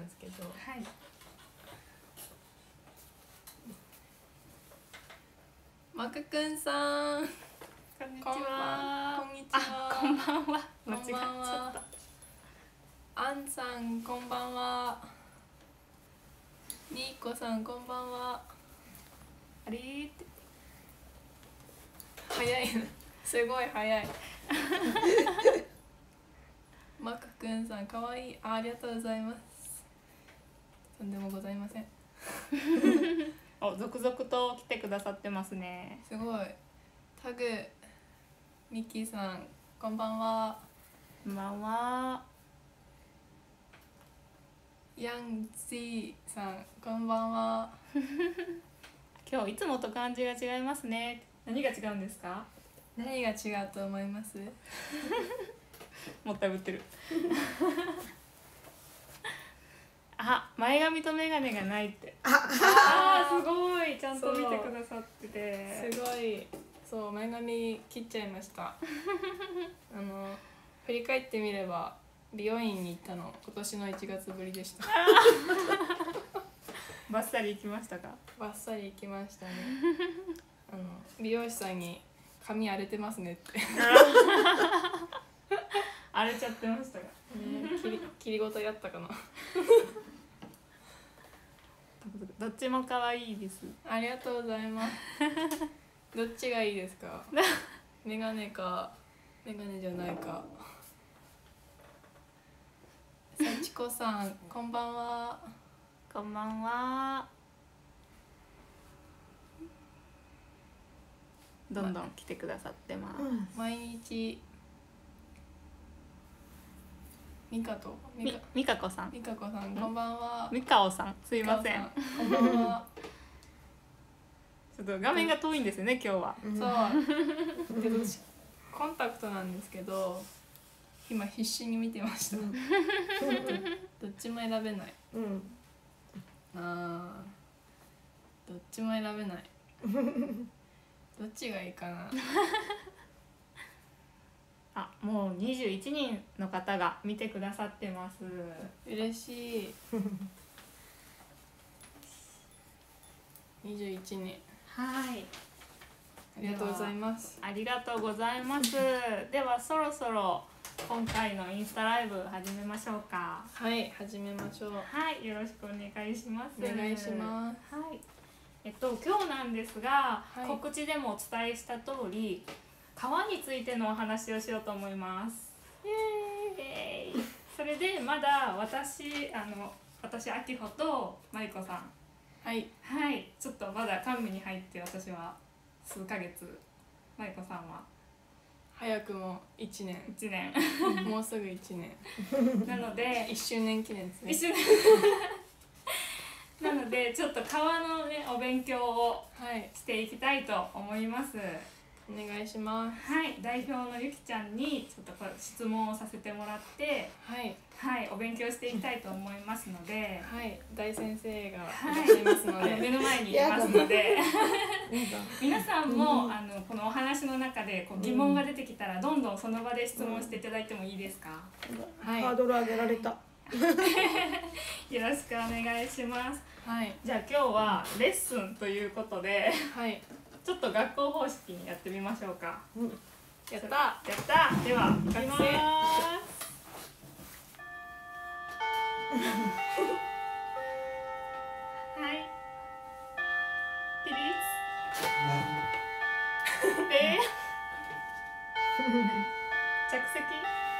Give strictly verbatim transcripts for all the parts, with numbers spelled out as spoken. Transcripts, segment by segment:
ますけど、 はい。 マクくんさん、 こんにちは。 こんにちは。 こんばんは。 こんばんは。 間違っちゃった。 アンさんこんばんは。ニーコさんこんばんは。 あれーって早いな、すごい早い。マクくんさんかわいい。あ、ありがとうございます。とんでもございません。 お、続々と来てくださってますね。 すごい。タグミッキーさんこんばんは。 こんばんは。 ヤンジーさんこんばんは。 今日いつもと感じが違いますね。何が違うんですか？ 何が違うと思います？ もったいぶってる。あ、前髪とメガネがないって。ああ、すごいちゃんと見てくださってて。 すごい。そう、前髪切っちゃいました。あの振り返ってみれば美容院に行ったの今年のいちがつぶりでした。 バッサリ行きましたか？ バッサリ行きましたね。あの美容師さんに髪荒れてますねって荒れちゃってましたが、 ね、切り切りごとやったかな。 どっちも可愛いです。 ありがとうございます。どっちがいいですか？メガネかメガネじゃないか。幸子さんこんばんは。 こんばんは。どんどん来てくださってます。 毎日ミカとみみかこさん。 ミカコさんこんばんは。 みかおさん、すいません。 こんばんは。 ちょっと画面が遠いんですよね、今日は。 そう。で、私コンタクトなんですけど、今必死に見てました。どっちも選べない。 うん。 ああ。どっちも選べない。どっちがいいかな。 あ、もうにじゅういちにんの方が見てくださってます。 嬉しい。にじゅういちにん。 はい。 ありがとうございます。 ありがとうございます。ではそろそろ今回のインスタライブ始めましょうか。 はい、始めましょう。 はい、よろしくお願いします。 お願いします。 はい。えっと今日なんですが、 はい、 告知でもお伝えした通り、川についてのお話をしようと思います。イエーイ。それでまだ私あの私あきほとまゆこさん、 はいはいちょっとまだ官民に入って私は数ヶ月、まゆこさんは早くもいちねん。 いちねん。もうすぐいちねん。なのでいっしゅうねん記念ですね。 いっしゅうねん。なのでちょっと川のねお勉強をしていきたいと思います。 お願いします。 はい、代表のゆきちゃんにちょっとこれ質問をさせてもらって、 はい、 はい、お勉強していきたいと思いますので、 はい、大先生がいらっしゃいますので、 はい、目の前にいますので、皆さんも、うん、あのこのお話の中でこう疑問が出てきたら、どんどんその場で質問していただいてもいいですか？ はい、ハードル上げられた。 よろしくお願いします。 はい、 じゃあ今日はレッスンということで、 はい。 ちょっと学校方式にやってみましょうか。 うん、やった、 やった。では、いきます。はい。起立。で、着席。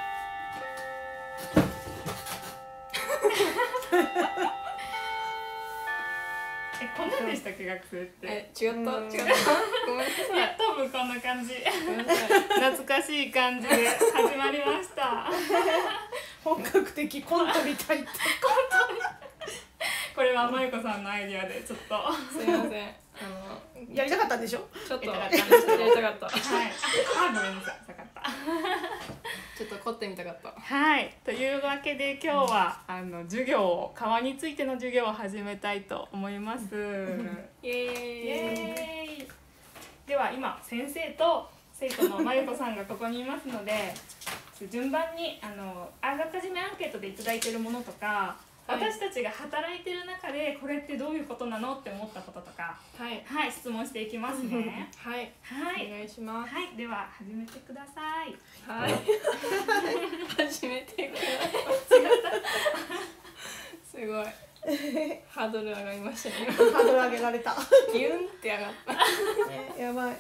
え、こんなんでしたっけ、学生って。 え、違った、違った。ごめんなさい。 いや、多分こんな感じ。懐かしい感じで始まりました。 本格的コントみたい。コント。 これはまゆこさんのアイディアでちょっと。 すいません。あのやりたかったんでしょ。 ちょっとやりたかった。 やりたかった。 はい。あ、ごめんなさい。なかった。 ちょっと凝ってみたかった。 はい。というわけで今日はあの授業を川についての授業を始めたいと思います。イエーイ。イエーイ。では今先生と生徒のまゆこさんがここにいますので、順番にあのあらかじめアンケートでいただいているものとか、 私たちが働いてる中でこれってどういうことなのって思ったこととか、 はいはい質問していきますね。 はいはいお願いしますはいでは始めてください。 はい始めてくださいすごいハードル上がりましたねハードル上げられた。 ギュンって上がったね、やばい。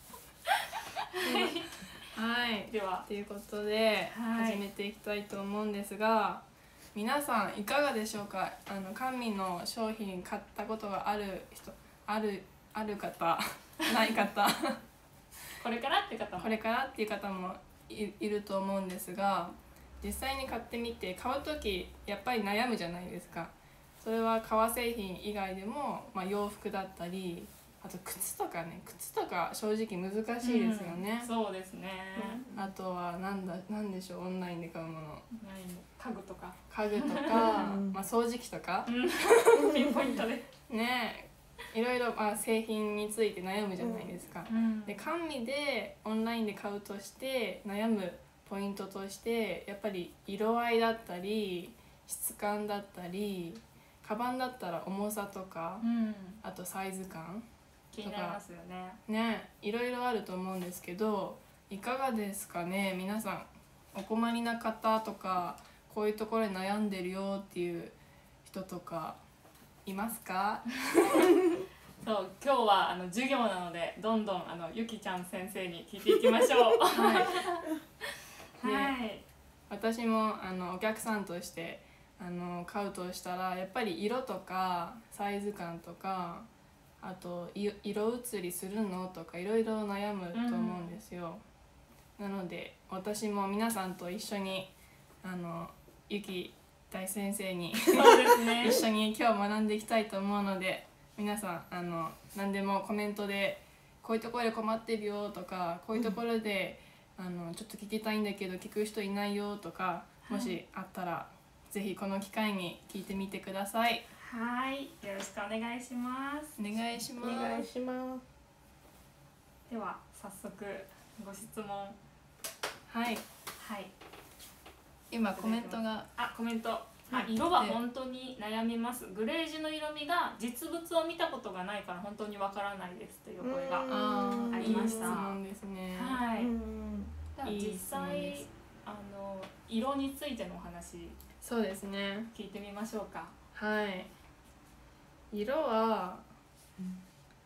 はいではということで、 はい始めていきたいと思うんですが、皆さんいかがでしょうか。あの甘味の商品買ったことがある人、あるある方ない方これからって方もこれからっていう方も い, いると思うんですが、実際に買ってみて買う時やっぱり悩むじゃないですか。それは革製品以外でも、まあ、洋服だったり、あと靴とかね、靴とか正直難しいですよね、 うん、そうですね、 うん、あとはなんだなんでしょう、オンラインで買うもの、 家具とか家具とか、まあ、掃除機とか、 うん、ピンポイントでねいろいろ、まあ、製品について悩むじゃないですか、 うん、で甘味でオンラインで買うとして悩むポイントとしてやっぱり色合いだったり質感だったり、カバンだったら重さとか、 うん、 あとサイズ感気になりますよね。 ねいろいろあると思うんですけど、いかがですかね皆さん。お困りな方とか、こういうところで悩んでるよっていう人とかいますか？ そう今日はあの授業なのでどんどんあのゆきちゃん先生に聞いていきましょう。 はいはいね、私もあのお客さんとしてあの買うとしたらやっぱり色とかサイズ感とか、あとい色移りするのとかいろいろ悩むと思うんですよ、うん、なので私も皆さんと一緒にあのゆき大先生にそうですね一緒に今日学んでいきたいと思うので、皆さんあの何でもコメントでこういうところで困ってるよとか、こういうところで、うん、あのちょっと聞きたいんだけど聞く人いないよとか、もしあったら、はい、ぜひこの機会に聞いてみてください。 はい、よろしくお願いします。 お願いします。 お願いします。 では早速ご質問。 はいはい。 今コメントがあコメント。あ色は本当に悩みます。グレージュの色味が実物を見たことがないから本当にわからないですという声がありました。 いい質問ですね。 はい。 いい実際あの色についてのお話。 そうですね。 聞いてみましょうか。 はい。色は、うん、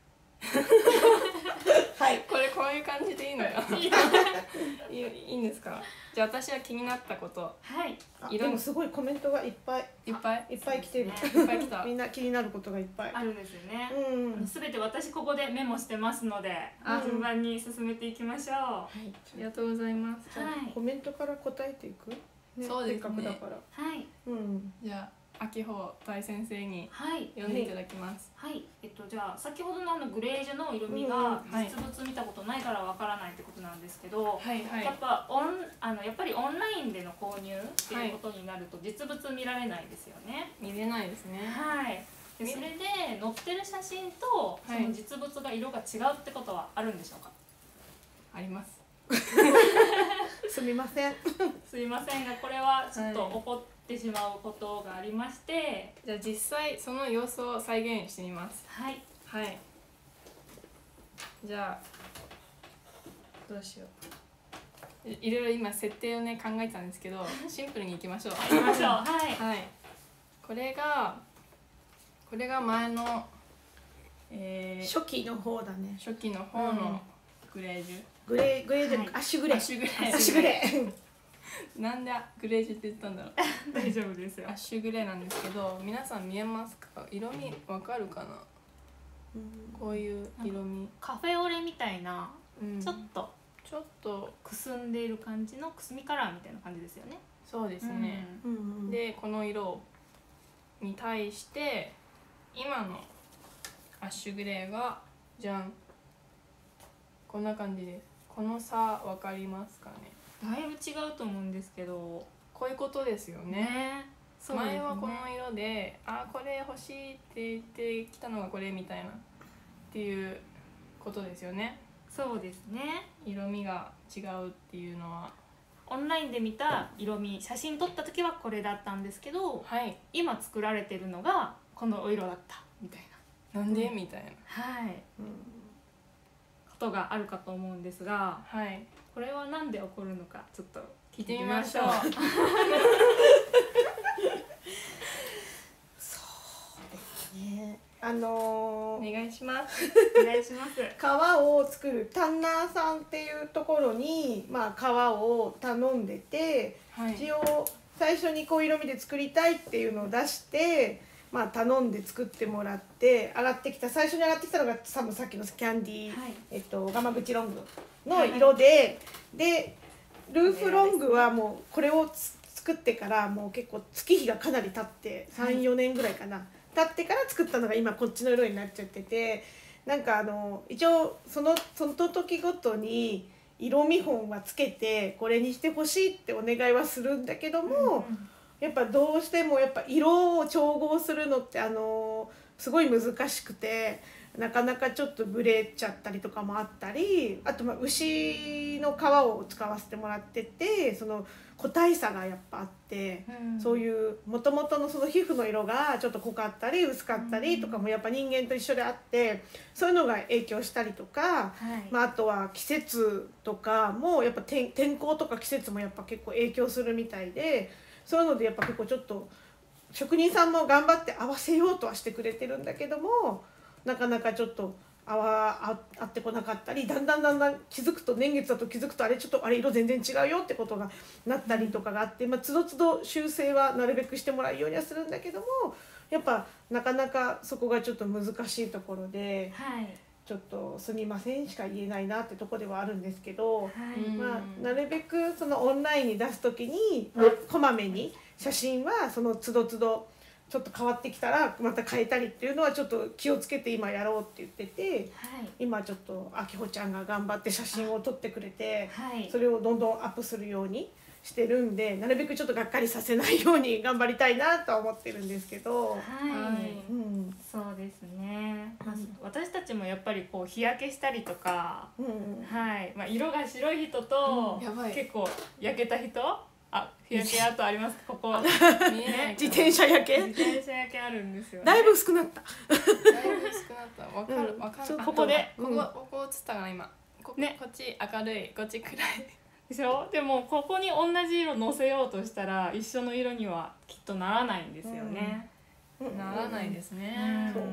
はいこれこういう感じでいいのよ。いいいいんですか。じゃあ私は気になったこと。 はい。 色もすごいコメントがいっぱいいっぱいいっぱい来てる。 いっぱい来た。 みんな気になることがいっぱいあるんですよね。 うん。 すべて私ここでメモしてますので、順番に進めていきましょう。 はい。ありがとうございます。 はい。 コメントから答えていく。 そうですね。 せっかくだから。 はい。 うん。 じゃあ。秋穂大先生に読んでいただきます。 はい、はい、えっとじゃあ先ほどのあのグレージュの色味が実物見たことないからわからないってことなんですけど、はいはい、やっぱオンあのやっぱりオンラインでの購入っていうことになると実物見られないですよね。 見れないですね。 はい。でそれで載ってる写真とその実物が色が違うってことはあるんでしょうか。 あります。 すみません。 すいませんがこれはちょっと起こってしまうことがありまして、 じゃあ実際その様子を再現してみます。 はいはいじゃあどうしよう。 い, いろいろ今設定をね考えてたんですけどシンプルにいきましょう。 いきましょう。はい、 はい、これがこれが前の、えー、 初期の方だね。 初期の方のグレージュ、 グレーグレージュ、はい、アッシュグレーアッシュグレーアッシュグレーなんでグレージュって言ったんだろう。 大丈夫ですよ。 アッシュグレーなんですけど、皆さん見えますか？色味わかるかな？うん、こういう色味。 カフェオレみたいな、うん、ちょっとちょっとくすんでいる感じのくすみカラーみたいな感じですよね。 そうですね。うん、でこの色に対して今のアッシュグレーがじゃんこんな感じです。この差わかりますかね？ だいぶ違うと思うんですけど、 こういうことですよね。 ねそうですね。 前はこの色で、あこれ欲しいって言ってきたのがこれみたいなっていうことですよね。 そうですね。 色味が違うっていうのはオンラインで見た色味写真撮った時はこれだったんですけど、 はい、 今作られてるのがこのお色だったみたいな。なんで、 うん、 みたいな、 はい、うん、ことがあるかと思うんですが、 はい、 これは何で起こるのかちょっと聞いてみましょう。 そうですね。あのー、 お願いします。 お願いします。 革を作るタンナーさんっていうところに、まあ、革を頼んでて、はい、一応最初にこう色味で作りたいっていうのを出して、まあ、頼んで作ってもらって上がってきた最初に上がってきたのがさっきのキャンディー、はい、えっと、ガマ口ロングの色で、はい、でルーフロングはもうこれを作ってからもう結構月日がかなり経ってさん、よねんぐらいかな、経ってから作ったのが今こっちの色になっちゃってて、なんかあの一応そのその時ごとに色見本はつけてこれにしてほしいってお願いはするんだけども、うんうん、やっぱどうしてもやっぱ色を調合するのってあのすごい難しくてなかなかちょっとブレちゃったりとかもあったり、あとまあ牛の皮を使わせてもらっててその個体差がやっぱあって、うん、そういうもともとのその皮膚の色がちょっと濃かったり薄かったりとかもやっぱ人間と一緒であってそういうのが影響したりとか、はい、まあ、あとは季節とかもやっぱ天候とか季節もやっぱ結構影響するみたいで、そういうのでやっぱ結構ちょっと職人さんも頑張って合わせようとはしてくれてるんだけどもなかなかちょっと合わ合ってこなかったり、だんだんだんだん気づくと年月だと気づくとあれちょっとあれ色全然違うよってことがなったりとかがあって、まあ、つどつど修正はなるべくしてもらうようにはするんだけどもやっぱなかなかそこがちょっと難しいところで、はい、ちょっとすみませんしか言えないなってとこではあるんですけど、はい、まあ、なるべくそのオンラインに出す時にこまめに写真はそのつどつどちょっと変わってきたらまた変えたりっていうのはちょっと気をつけて今やろうって言ってて、はい、今ちょっとあきほちゃんが頑張って写真を撮ってくれて、はい、それをどんどんアップするようにしてるんでなるべくちょっとがっかりさせないように頑張りたいなとは思ってるんですけど、はい、 うん、そうですね、うん、私たちもやっぱりこう日焼けしたりとか、うん、はい、まあ、色が白い人と、うん、結構焼けた人あ、日焼け跡あります。ここ見えない。自転車焼け？ 自転車焼けあるんですよ、ね。 だいぶ薄くなった。 だいぶ薄くなった。わかる、わ、うん、かる。 ここで、 ここ、ここ映ったかな今。こね、こっち明るい、こっち暗い。 でしょ？でもここに同じ色のせようとしたら一緒の色にはきっとならないんですよね。 うん、ならないですね。 うん、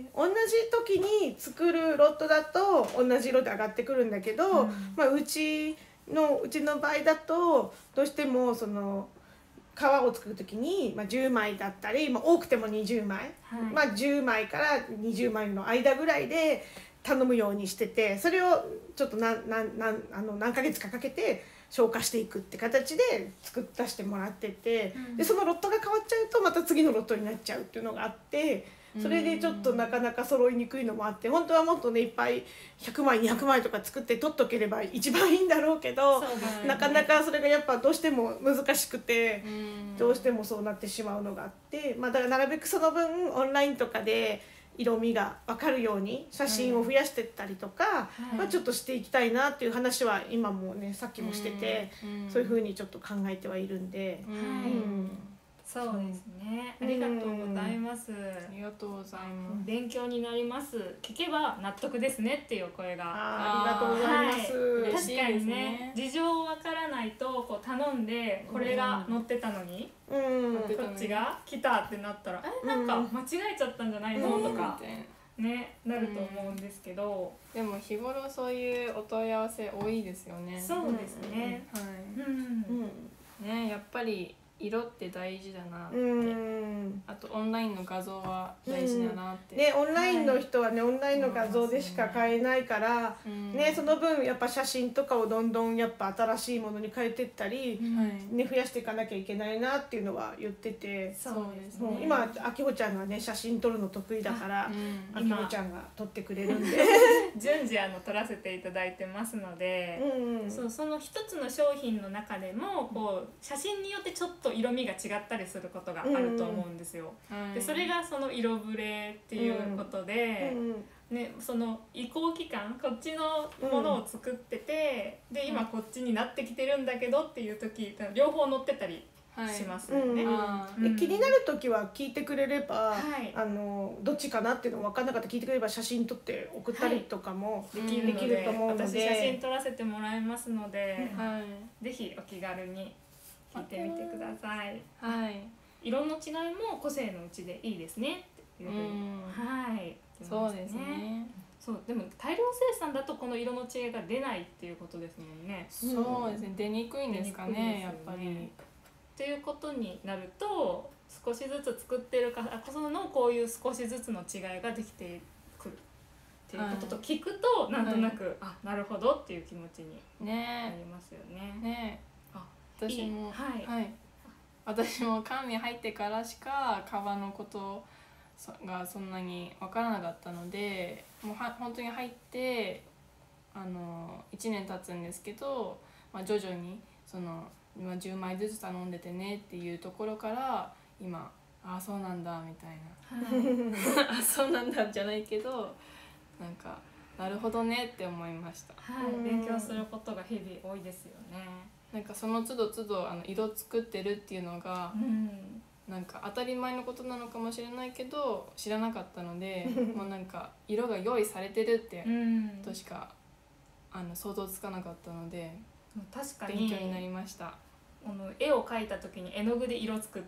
同じ時に作るロットだと同じ色で上がってくるんだけど、うん、まあうち。のうちの場合だとどうしてもその皮を作る時に、まあ、じゅうまいだったり、まあ、多くてもにじゅうまい、はい、まあ、じゅうまいからにじゅうまいの間ぐらいで頼むようにしててそれをちょっと何何何あの何ヶ月かかけて消化していくって形で作っ出してもらってて、うん、でそのロットが変わっちゃうとまた次のロットになっちゃうっていうのがあって。それでちょっとなかなか揃いにくいのもあって本当はもっとねいっぱいひゃくまいにひゃくまいとか作って取っとければ一番いいんだろうけど、ね、なかなかそれがやっぱどうしても難しくてどうしてもそうなってしまうのがあって、まあ、だからなるべくその分オンラインとかで色味が分かるように写真を増やしていったりとか、はい、まあ、ちょっとしていきたいなっていう話は今もねさっきもしててそういうふうにちょっと考えてはいるんで。うん、 うんそうですね。ありがとうございます。 ありがとうございます。 勉強になります。聞けば納得ですねっていう声が。 あ, ありがとうございます。 はい、確かにね、事情わからないとこう頼んでこれが載ってたのに、うん、こっちが来たってなったら、えなんか間違えちゃったんじゃないの、うん、とか。ね、なると思うんですけど、 うん、でも日頃そういうお問い合わせ多いですよね。 そうですね。はい。うんうん、ね、やっぱり。色って大事だなって、うん、あとオンラインの画像は大事だなって、 うん、ね、オンラインの人はね、はい、オンラインの画像でしか買えないから、うん、ね、その分やっぱ写真とかをどんどんやっぱ新しいものに変えていったり、うん、ね、増やしていかなきゃいけないなっていうのは言ってて、 そうですね、 もう今あきほちゃんがね写真撮るの得意だから、あきほちゃんが撮ってくれるんで順次あの撮らせていただいてますので、うんうん、そうその一つの商品の中でもこう写真によってちょっと色味が違ったりすることがあると思うんですよ、うんうん、でそれがその色ブレっていうことで、うんうん、 ね、その移行期間こっちのものを作ってて、うん、で今こっちになってきてるんだけどっていう時両方載ってたりしますよね。 はいうん、気になる時は聞いてくれれば、はい、あのどっちかなっていうの分かんなかったら聞いてくれれば写真撮って送ったりとかもできると思うので、 私写真撮らせてもらいますので、はい、ぜひお気軽に聞いてみてください。はい、色の違いも個性のうちでいいですねっていうふうに、はい、 そうですね。 そうでも大量生産だとこの色の違いが出ないっていうことですもんね。 そうですね。出にくいんですかね、やっぱり。 ということになると少しずつ作ってるからこそのこういう少しずつの違いができてくるっていうことと聞くと、はい、なんとなく、はい、あなるほどっていう気持ちになりますよね。ねねあ私もはい、はい、私も官民入ってからしか革のことがそんなに分からなかったのでもうは本当に入ってあのいちねん経つんですけど、まあ、徐々にその今じゅうまいずつ頼んでてねっていうところから今ああそうなんだみたいな、はい、あそうなんだじゃないけどなんかなるほどねって思いました。 はい、勉強することが日々多いですよね。 なんかその都度都度あの色作ってるっていうのが、うん、なんか当たり前のことなのかもしれないけど知らなかったのでもうなんか色が用意されてるってとしか、うん、あの想像つかなかったので確かに勉強になりました。 あの絵を描いた時に絵の具で色作って、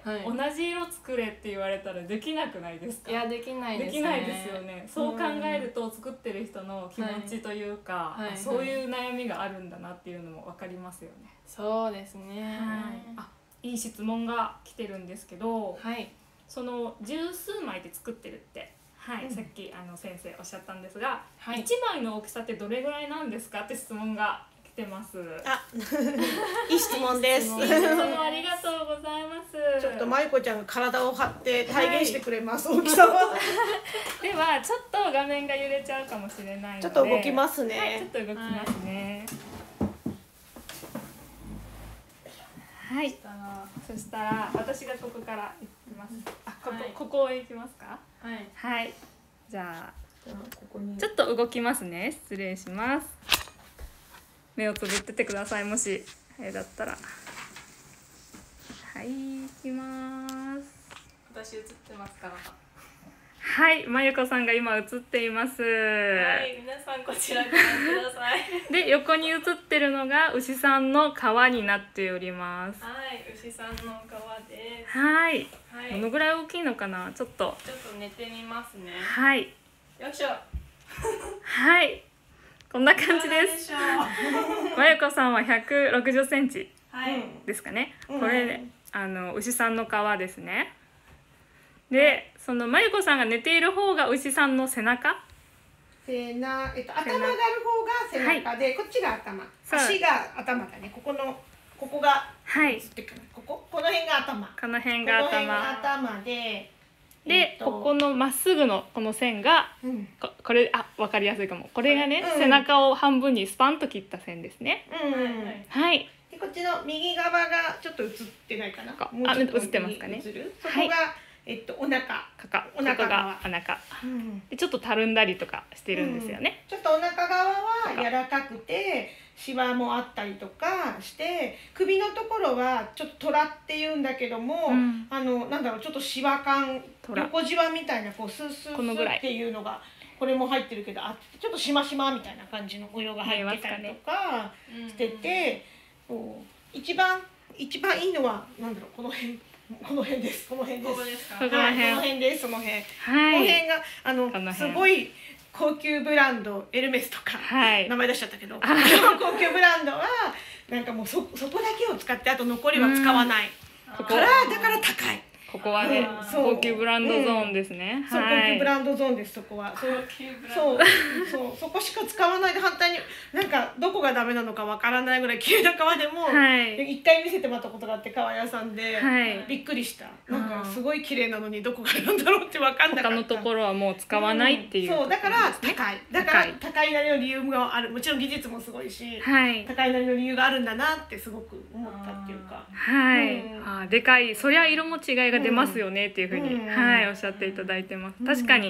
はい、同じ色作れって言われたらできなくないですか？ いやできないですね。 できないですよね。そう考えると作ってる人の気持ちというか、はいはい、そういう悩みがあるんだなっていうのも分かりますよね。 そうですね、はい、 あいい質問が来てるんですけど、 はい、 その十数枚で作ってるって、はいうん、さっきあの先生おっしゃったんですが、はい、いちまいの大きさってどれぐらいなんですかって質問が来てます。 あいい質問です。 質問ありがとうございます。 ちょっとまゆこちゃんが体を張って体現してくれます、はい、大きさはではちょっと画面が揺れちゃうかもしれないのでちょっと動きますね、 はい、ちょっと動きますね。はい、そしたら私がここから行きます。あ、ここ、はい、ここへ行きますか？ はい。 はい。じゃあ、ここにちょっと動きますね。失礼します。目をつぶっててください。もしあれだったら。はい、行きます。 私映ってますか？ はい、まゆこさんが今映っています。 はい、皆さんこちらご覧ください。 で、横に映ってるのが牛さんの皮になっております。 はい、牛さんの皮です。 はい。はい、どのぐらい大きいのかな、ちょっと。 ちょっと寝てみますね。 はい。 よいしょ。 はい。こんな感じです。まゆこさんはひゃくろくじゅっセンチですかね。はい、これ、うん、あの牛さんの皮ですね。で、そのまゆこさんが寝ている方が牛さんの背中。 背中、えっと頭がある方が背中で、はい、こっちが頭。足が頭だね。ここのここがはい。 こここの辺が頭。 この辺が頭。 この辺が頭で。 で、えっと、ここのまっすぐのこの線が、うん、こ, これあ分かりやすいかも。これがね、うん、背中を半分にスパンと切った線ですね。 うん、 はい。 でこっちの右側がちょっと映ってないかな。 あ、映ってますかね。 そこが、はい、えっとお腹。 かかお腹がお腹、うん、でちょっとたるんだりとかしてるんですよね。 うん、ちょっとお腹側は柔らかくてシワもあったりとかして首のところはちょっとトラっていうんだけども、うん、あのなんだろうちょっとシワ感横じわみたいなこうスースースーっていうのがこれも入ってるけどあってちょっとしましまみたいな感じの模様が入ってたりとかしてて、うん、一番一番いいのはなんだろうこの辺。この辺です。この辺です。ここですか。はい、この辺です。その辺。はい、この辺があのすごい高級ブランドエルメスとか、はい、名前出しちゃったけど、高級ブランドはなんかもうそそこだけを使ってあと残りは使わない。からだから高い。 ここはね、高級ブランドゾーンですね。 そう、高級ブランドゾーンです。そこは。そう、そう、そう、そこしか使わないで反対になんかどこがダメなのかわからないぐらい綺麗な革でも一回見せてもらったことがあって革屋さんでびっくりした。なんかすごい綺麗なのにどこがなんだろうってわかんなかった。 他のところはもう使わないっていう。 そうだから高い。だから高いなりの理由がある。もちろん技術もすごいし、高いなりの理由があるんだなってすごく思ったっていうか。 はい。あ、でかい。そりゃ色も違いが出ますよねっていうふうに、うん、はい、おっしゃっていただいてます。確かに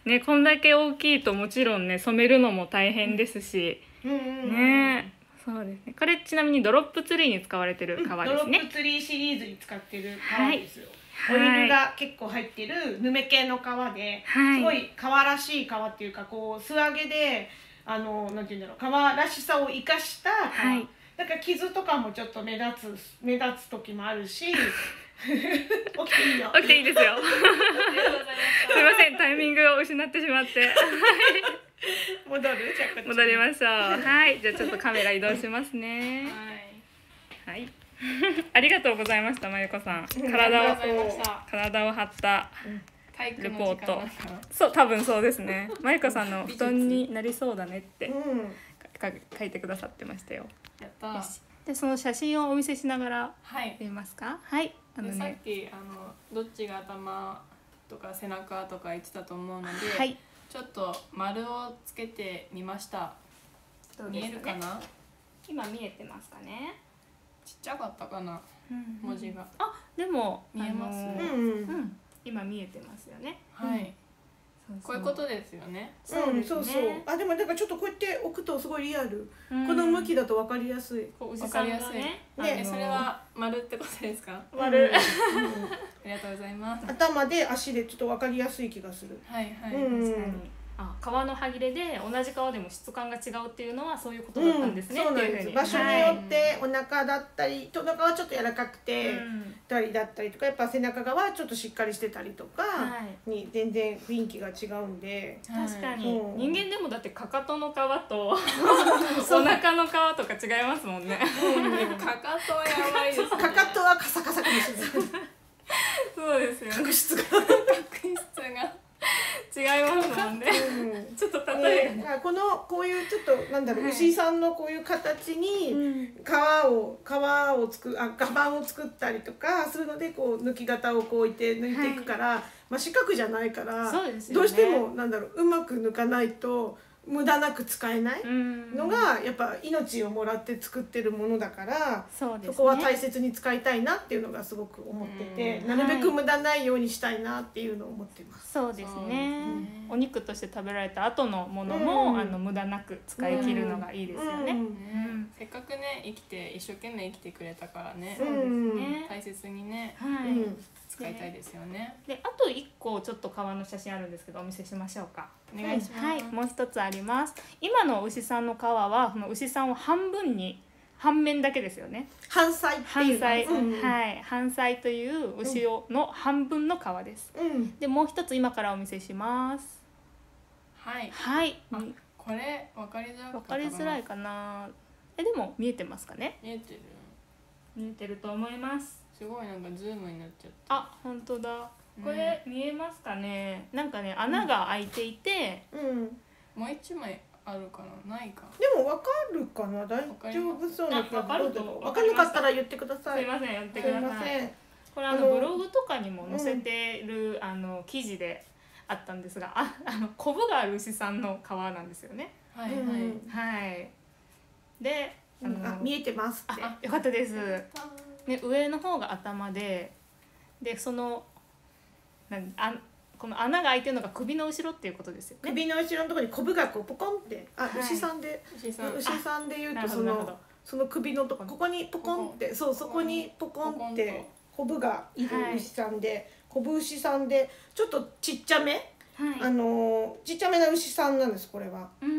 ね、こんだけ大きいともちろんね染めるのも大変ですし、 うんうんうんね、そうですね。これちなみにドロップツリーに使われてる革ですね。 ドロップツリーシリーズに使ってる革ですよ。 はい、 オイルが結構入ってるヌメ系の革で、 はい、 すごい革らしい革っていうか、こう素揚げであのなんていうんだろう、革らしさを生かした革。はい、だから傷とかもちょっと目立つ目立つ時もあるし。起きていいよ。 起きていいですよ。すいません、タイミングを失ってしまって。 戻る？じゃあ戻りましょう。はい、じゃあちょっとカメラ移動しますね。はい。はい。ありがとうございました、まゆこさん。体を体を張ったレポート。そう、多分そうですね。まゆこさんの布団になりそうだねって書いてくださってましたよ。 やった。 で、その写真をお見せしながら見えますか？はい。 あのね、さっきあのどっちが頭とか背中とか言ってたと思うので、はい、ちょっと丸をつけてみました。どうですかね？見えるかな？ 今見えてますかね？ ちっちゃかったかな、うんうん、文字が。 あ、でも見えます。 うんうん、今見えてますよね。 はい。うん、こういうことですよね。 そうですね。そうそう。あ、でもなんかちょっとこうやって置くとすごいリアル。うん、この向きだと分かりやすい。 分かりやすい。ね、ね、それは丸ってことですか？ 丸。ありがとうございます。 頭で足でちょっと分かりやすい気がする。 はいはい。 うん、確かに。あ、革の端切れで同じ革でも質感が違うっていうのはそういうことだったんですね。 うん、そうなんです。場所によってお腹だったり、お腹はちょっと柔らかくて、たりだったりとか、やっぱ背中側はちょっとしっかりしてたりとかに全然雰囲気が違うんで。 確かに、うん、人間でもだってかかとの皮とお腹の皮とか違いますもんね。 かかとはやばいですね。 かかとはカサカサかもしれない。 そうですよね。 角質が角質が違いますもんね。うん、ちょっと例えば、 えー、このこういうちょっとなんだろう、はい、牛さんのこういう形に皮を皮をつくあガバンを作ったりとかするので、こう抜き型をこう置いて抜いていくから、はい、まあ四角じゃないから、そうですよね、どうしてもなんだろう、うまく抜かないと無駄なく使えないのがやっぱ命をもらって作ってるものだから、 そ,、ね、そこは大切に使いたいなっていうのがすごく思ってて、なるべく無駄ないようにしたいなっていうのを思ってます。 そうですね。お肉として食べられた後のものも、うん、あの無駄なく使い切るのがいいですよね。 せっかくね生きて一生懸命生きてくれたからね、 そうですね、 大切にね、 はい、 使いたいですよね。 で、あと一個ちょっと革の写真あるんですけど、お見せしましょうか。 お願いします。 はい、もう一つあります。今の牛さんの皮はこの牛さんを半分に、半面だけですよね。 半菜っていう、 半菜、うん、はい、半菜という牛をの半分の皮です。うん、で、もう一つ今からお見せします。 はい。 はい。 あ、これ分かりづらい。 分かりづらいかな。え、でも見えてますかね。 見えてる。 見えてると思います。 すごいなんかズームになっちゃった。 あ、本当だ。これ見えますかね。なんかね、穴が開いていて、 うん、 もう一枚あるかな、ないか。 でもわかるかな、大丈夫そうな気がする。わかると思う。わかんなかったら言ってください。 すいません、言ってください。これあのブログとかにも載せてるあの記事であったんですが、あ、あのコブがある牛さんの皮なんですよね。 はいはいはい。で、 あの見えてますって。 あ、よかったです。ね、上の方が頭で、でそのなんあこの穴が開いてるのが首の後ろっていうことですよね。 首の後ろのところにコブがこうポコンって、あ、はい、牛さんで牛さん、牛さんで言うとそのその首のとこ、ここにポコンって、そう、そこにポコンってコブがいる牛さんで、コブ牛さんでちょっとちっちゃめ、はい、あのちっちゃめな牛さんなんです、これは。 うん、うん、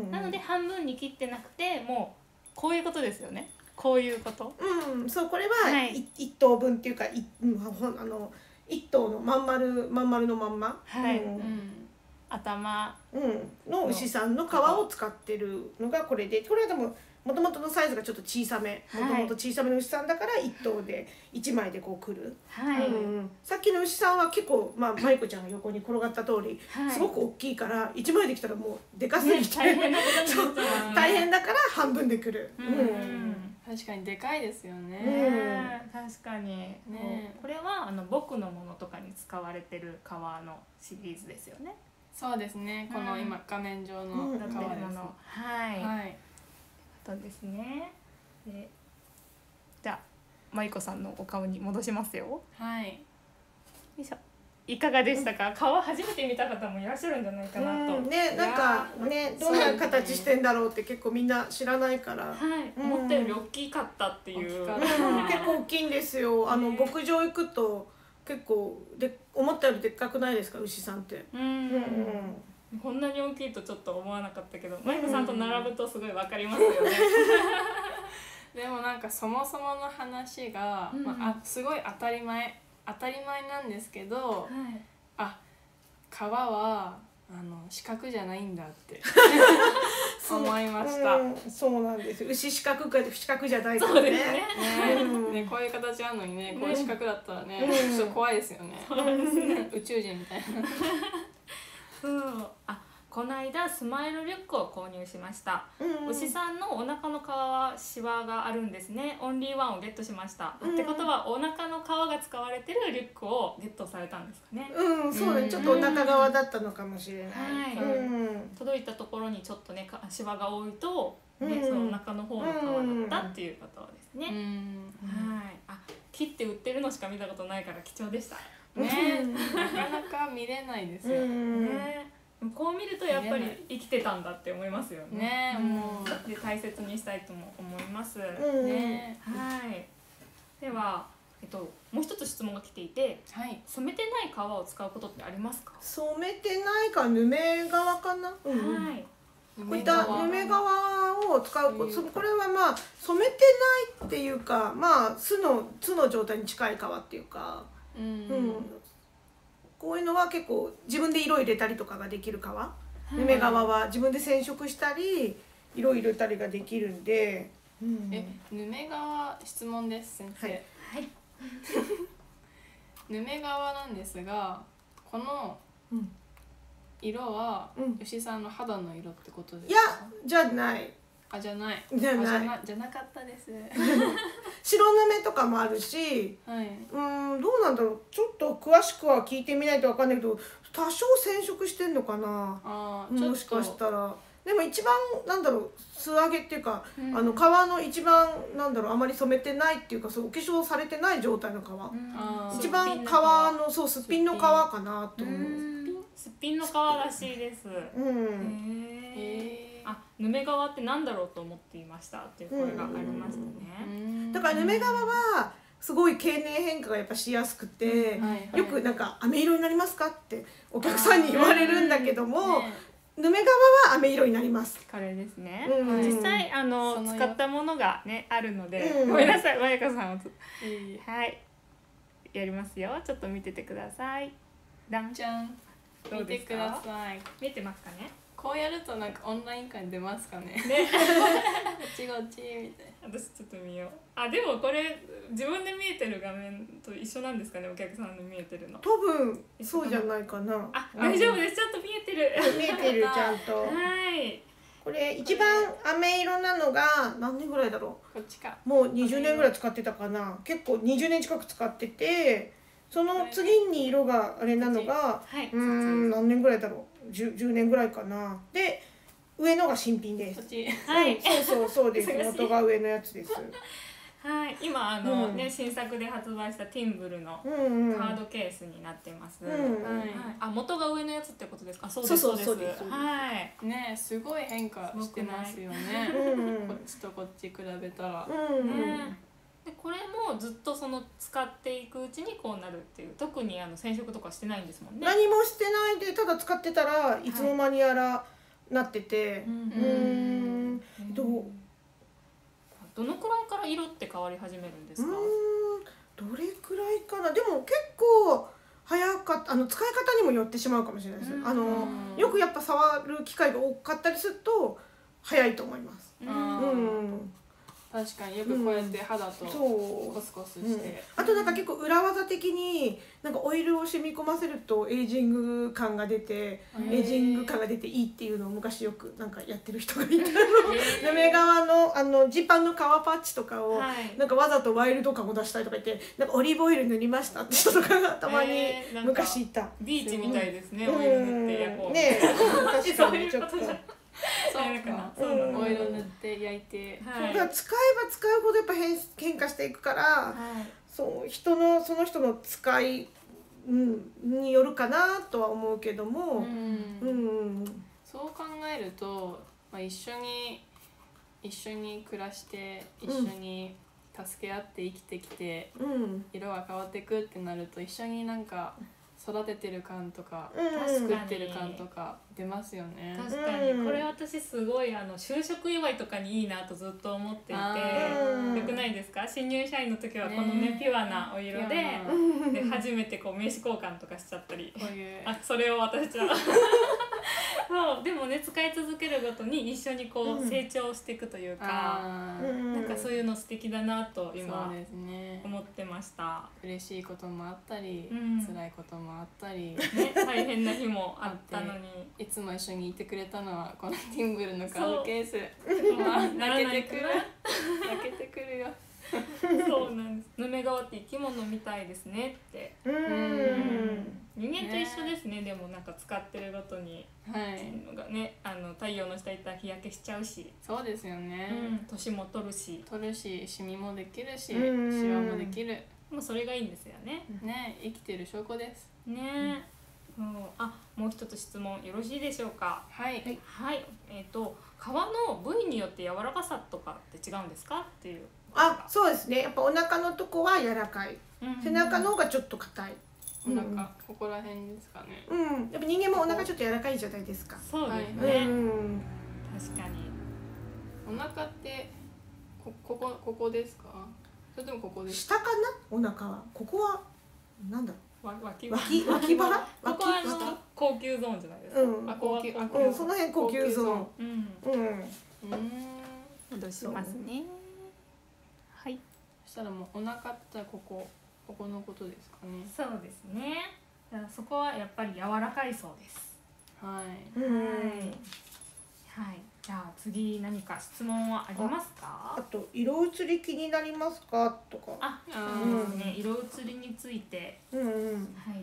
なので半分に切ってなくて、もうこういうことですよね。こういうこと。 うん、そう、これは、はい、一頭分っていうか、い、うん、あの一頭のまん丸まん丸のまんま、 はい、うん、頭、 うん、の牛さんの皮を使ってるのがこれで、これはでももともとのサイズがちょっと小さめ、もともと小さめの牛さんだから一頭で一枚でこうくる、はい、うん、さっきの牛さんは結構、まあ、まいこちゃんが横に転がった通り、はい、すごく大きいから一枚できたらもうでかすぎて、ね、大変だから半分でくる。うん、うん、 確かにでかいですよね。 ね、確かに。ね、これはあの僕のものとかに使われてる革のシリーズですよね。 そうですね。この今画面上の革です。 はい。はい。そうですね。で、じゃあまいこさんのお顔に戻しますよ。 はい。 よいしょ。 いかがでしたか？皮初めて見た方もいらっしゃるんじゃないかなと。 ね、なんかね、どんな形してんだろうって結構みんな知らないから。 はい、思ったより大きかったっていう。 結構大きいんですよ。あの牧場行くと結構で思ったよりでっかくないですか、牛さんって。うん。 こんなに大きいとちょっと思わなかったけど、マイコさんと並ぶとすごいわかりますよね。 でもなんかそもそもの話が、まあ、すごい当たり前当たり前なんですけど、はい、あ、皮はあの四角じゃないんだって思いました。 うん、そうなんです。牛四角か四角じゃないからね。そうですね。 ね、うん、ね、こういう形あるのにね、こういう四角だったらね、うん、ちょっと怖いですよね。そうですね。宇宙人みたいな。 そう。あ、この間スマイルリュックを購入しました。うんうん、牛さんのお腹の皮はシワがあるんですね。オンリーワンをゲットしました。うん、ってことはお腹の皮が使われてるリュックをゲットされたんですかね。 うん、そうね。ちょっとお腹側だったのかもしれない。はい。 うん、届いたところにちょっとね、シワが多いと、ね、うん、そのお腹の方の皮だったっていうことですね。うん、はい。あ、切って売ってるのしか見たことないから貴重でした。 ね、なかなか見れないですよ。ね。 こう見るとやっぱり生きてたんだって思いますよね。ね、もうで大切にしたいとも思います。ね、はい。では、えっともう一つ質問が来ていて、はい、染めてない皮を使うことってありますか？ 染めてないか、ぬめ革かな。うん、はい。こういったぬめ革を使う、これはまあ染めてないっていうか、まあ巣の巣の状態に近い革っていうか、うん。うんこういうのは結構自分で色入れたりとかができる革、はい、ぬめ革は自分で染色したり色入れたりができるんで、 うん、え、ぬめ革質問です先生。はい。はい、ぬめ革なんですが、この色は牛さんの肌の色ってことですか？ いや、じゃない。 あ、じゃない。 じゃない。 じゃな、じゃなかったです。 白ぬめとかもあるし、はい、うんどうなんだろう。ちょっと詳しくは聞いてみないとわかんないけど、多少染色してんのかな。あ、もしかしたら。でも一番なんだろう素揚げっていうか、うん、あの皮の一番なんだろうあまり染めてないっていうか、そうお化粧されてない状態の皮。うん、一番皮のそうすっぴんの皮かなと思う。 すっぴんの皮らしいです。うん。へえ。あ、ぬめ革ってなんだろうと思っていましたっていう声がありましたね。 だからぬめ革はすごい経年変化がやっぱしやすくて、よくなんか飴色になりますかってお客さんに言われるんだけども、ぬめ革は飴色になります。 これですね。実際あの使ったものがねあるので、ごめんなさい、まやかさんをはいやりますよ。ちょっと見ててください。 ダンちゃん。見てください。 見てますかね。 こうやるとなんかオンライン会出ますかね。ね。こっちこっちみたいな。私ちょっと見よう。あ、でもこれ自分で見えてる画面と一緒なんですかね、お客さんの見えてるの。 多分そうじゃないかな。 あ、大丈夫です。ちょっと見えてる。 見えてるちゃんと。はい。これ一番飴色なのが何年ぐらいだろう。こっちか。 もうにじゅうねんぐらい使ってたかな。結構にじゅうねん近く使ってて。その次に色があれなのが、はい、うん何年ぐらいだろう 10, じゅうねんぐらいかな。で上のが新品です。はい、そうそうそうです。元が上のやつです。 はい、今あの、うん、ね新作で発売したティンブルのカードケースになってます。うんうんはい、あ元が上のやつってことですか？そうですそうです。 はい。ねすごい変化してますよね。こっちとこっち比べたら。うんねでこれもずっとその使っていくうちにこうなるっていう特にあの染色とかしてないんですもんね。 何もしてないでただ使ってたらいつの間にやらなってて、はい、うんどうどのくらいから色って変わり始めるんですか？ うんどれくらいかな。でも結構早かったあの使い方にもよってしまうかもしれないです。あのよくやっぱ触る機会が多かったりすると早いと思います。うん確かによくこうやって肌とコスコスして、うんうん、 あとなんか結構裏技的になんかオイルを染み込ませるとエイジング感が出てエイジング感が出ていいっていうのを昔よくなんかやってる人がいたのぬめ革のあのジーパンの革パッチとかを、はい、なんかわざとワイルド感を出したりとか言ってなんかオリーブオイル塗りましたって人とかがたまに昔いた。 ビーチみたいですね、うん、オイル塗って焼こうね確かにちょっと。 そうかな、うん、オイル塗って焼いて、 はい、だから使えば使うほどやっぱ変変化していくから、はい、そう人のその人の使いうん、によるかなとは思うけども、 うん、 うん、 そう考えると、まあ、一緒に一緒に暮らして一緒に助け合って生きてきて、 うん、 色が変わっていくってなると一緒になんか育ててる感とか、 うん、 作ってる感とか出ますよね。 確かにこれ私すごいあの就職祝いとかにいいなとずっと思っていて、よくないですか？新入社員の時はこのね、ねピュアなお色で、で初めてこう名刺交換とかしちゃったり、 こういうあそれを渡しちゃうそうでもね使い続けるごとに一緒にこう成長していくというか、うん、なんかそういうの素敵だなと今そうですね、 思ってました。 嬉しいこともあったり、うん、辛いこともあったり、 ね、大変な日もあったのにいつも一緒にいてくれたのはこのティンブルのカードケース。まあ、泣けてくる泣けてくるよそうなんです。ヌメガワって生き物みたいですねって。 うん、 人間と一緒ですね。でもなんか使ってるごとに、 はい、 のがね、あの太陽の下いったら日焼けしちゃうし、 そうですよね。 うん、年も取るし、 取るし、シミもできるし、シワもできる。 もうそれがいいんですよね。 ね、生きてる証拠です。 ね。うん、あ、もう一つ質問よろしいでしょうか。 はい。 はい。えっと皮の部位によって柔らかさとかって違うんですかっていう。 あ、そうですね。やっぱお腹のとこは柔らかい。背中の方がちょっと硬い。 お腹、ここら辺ですかね。 うん。やっぱ人間もお腹ちょっと柔らかいじゃないですか。 そうですね。 うん。 確かに。 お腹ってこここここですか？それともここですか？下かな？お腹は。ここはなんだろう。 脇脇脇腹？ ここはあの高級ゾーンじゃないですか。 うん。 あ、高級。 うん、その辺高級ゾーン。 うん。 うん。うん。 戻しますね。はい。 そしたらもうお腹ってここここのことですかね。 そうですね。そこはやっぱり柔らかいそうです。 はい。 はい。はい。じゃあ次何か質問はありますか？ あと色移り気になりますかとか。 あ、そうですね。色移りについて。 うんうん。 はい。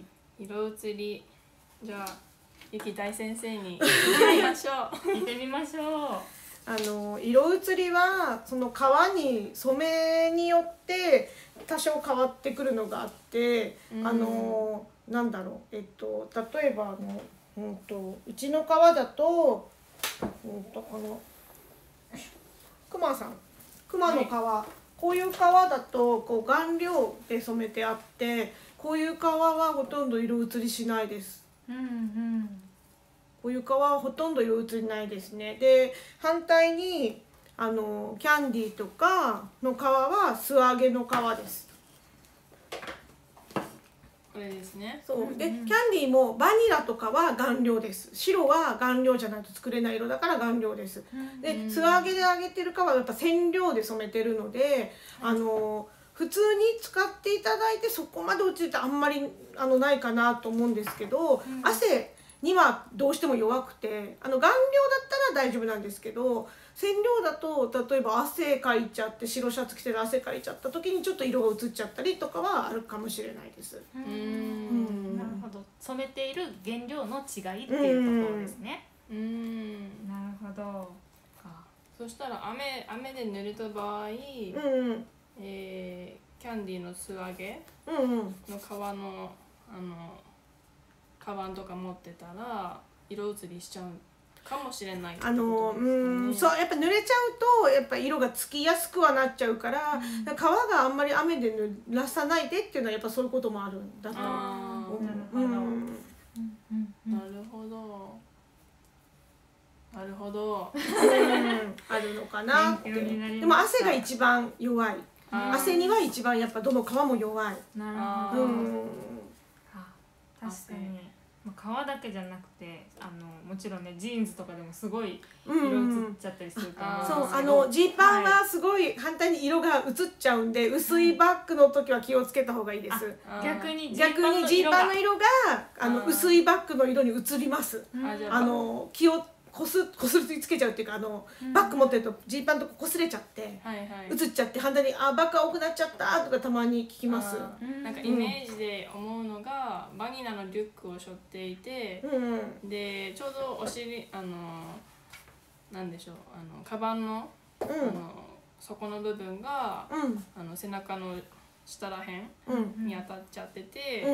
色移り、じゃあゆき大先生に聞いてみましょう。 聞いてみましょう。 あの色移りはその皮に染めによって多少変わってくるのがあって、うん、あのなんだろう、えっと例えばあの、うんと、うちの皮だと、うんとこのクマさんクマの皮、はい、こういう皮だとこう顔料で染めてあって、こういう皮はほとんど色移りしないです。 うんうん、 こういう皮はほとんど色移りないですね。で反対にあのキャンディーとかの皮は素揚げの皮です。 これですね。 そうで、キャンディーもバニラとかは顔料です。白は顔料じゃないと作れない色だから顔料です。で素揚げで揚げてる皮はやっぱ染料で染めてるので、あの普通に使っていただいてそこまで落ちるとあんまりあのないかなと思うんですけど、うん、汗にはどうしても弱くて、あの顔料だったら大丈夫なんですけど、染料だと例えば汗かいちゃって白シャツ着てる汗かいちゃった時にちょっと色が移っちゃったりとかはあるかもしれないです。 うん、なるほど。染めている原料の違いっていうところですね。うん、なるほど。 そしたら雨雨で濡れた場合、うん、えー、キャンディーの素揚げの皮のあのカバンとか持ってたら色移りしちゃうかもしれないってことですかね。あのうんそうやっぱ濡れちゃうとやっぱ色がつきやすくはなっちゃうから、うん、皮があんまり雨で濡らさないでっていうのはやっぱそういうこともあるんだと思う。なるほど。なるほど。 あるのかなって。でも汗が一番弱い。汗には一番やっぱどの皮も弱い。 なるほど。うん、確かに。皮だけじゃなくて、あのもちろんねジーンズとかでもすごい色移っちゃったりすると思うんですけど、 そうあのジーパンはすごい反対に色が移っちゃうんで、薄いバッグの時は気をつけた方がいいです。 逆にジーパンの色があの薄いバッグの色に移ります。あの気をこすこすりつけちゃうっていうか、あの、うん、バッグ持ってるとジーパンとこすれちゃって、はいはい、移っちゃって反対にあバッグが多くなっちゃったとかたまに聞きます。 なんかイメージで思うのが、うん、バニラのリュックを背負っていて、うんうん、でちょうどお尻あのなんでしょうあのカバンの、うん、あの底の部分が、うん、あの背中の下らへんに当たっちゃってて、うん、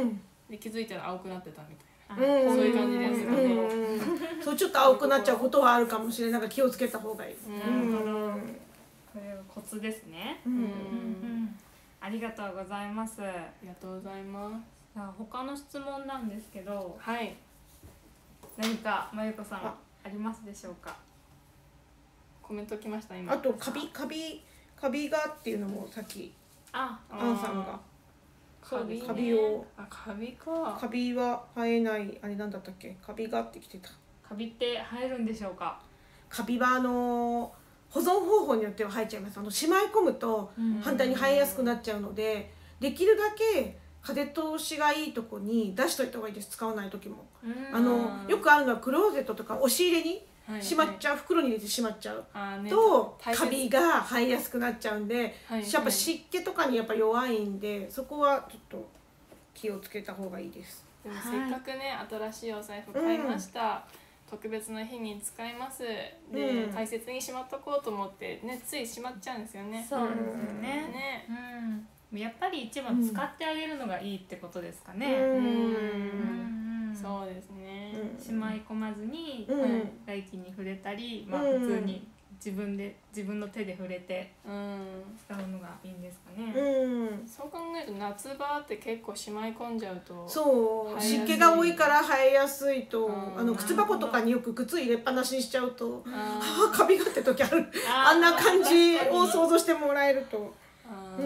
で気づいたら青くなってたみたいな。 うん、 そういう感じですよね。 うん、そうちょっと青くなっちゃうことはあるかもしれないから気をつけた方がいい。 なるほど。これはコツですね。 うん、うん、 ありがとうございます。 ありがとうございます。 さあ他の質問なんですけど、 はい。 何かまゆこさんありますでしょうか。 コメント来ました今。 あとカビカビカビがっていうのもさっきあアンさんが。 カビ、ね、 カビをあカビかカビは生えないあれなんだったっけカビがってきてた。 カビって生えるんでしょうか。 カビはあの保存方法によっては生えちゃいます。あのしまい込むと反対に生えやすくなっちゃうので、できるだけ風通しがいいとこに出しといた方がいいです。使わない時も。あのよくあるのはクローゼットとか押し入れにしまっちゃう、はいはい、袋に入れてしまっちゃうと、ね、カビが生えやすくなっちゃうんで、はいはい、やっぱ湿気とかにやっぱ弱いんで、そこはちょっと気をつけた方がいいです。 でもせっかくね、はい、新しいお財布買いました、うん、特別な日に使いますで、うん、大切にしまっとこうと思ってね、ついしまっちゃうんですよね。 そうですよね、ね、うん、やっぱり一番使ってあげるのがいいってことですかね。うん、うん、 そうですね。 しまい込まずに、うん、外気に触れたり、まあ、普通に自分で自分の手で触れて使うのがいいんですかね。 うん、 そう考えると夏場って結構しまい込んじゃうと、 そう湿気が多いから生えやすいと、あの靴箱とかによく靴入れっぱなしにしちゃうと、ああカビがって時ある。あんな感じを想像してもらえると。 うん、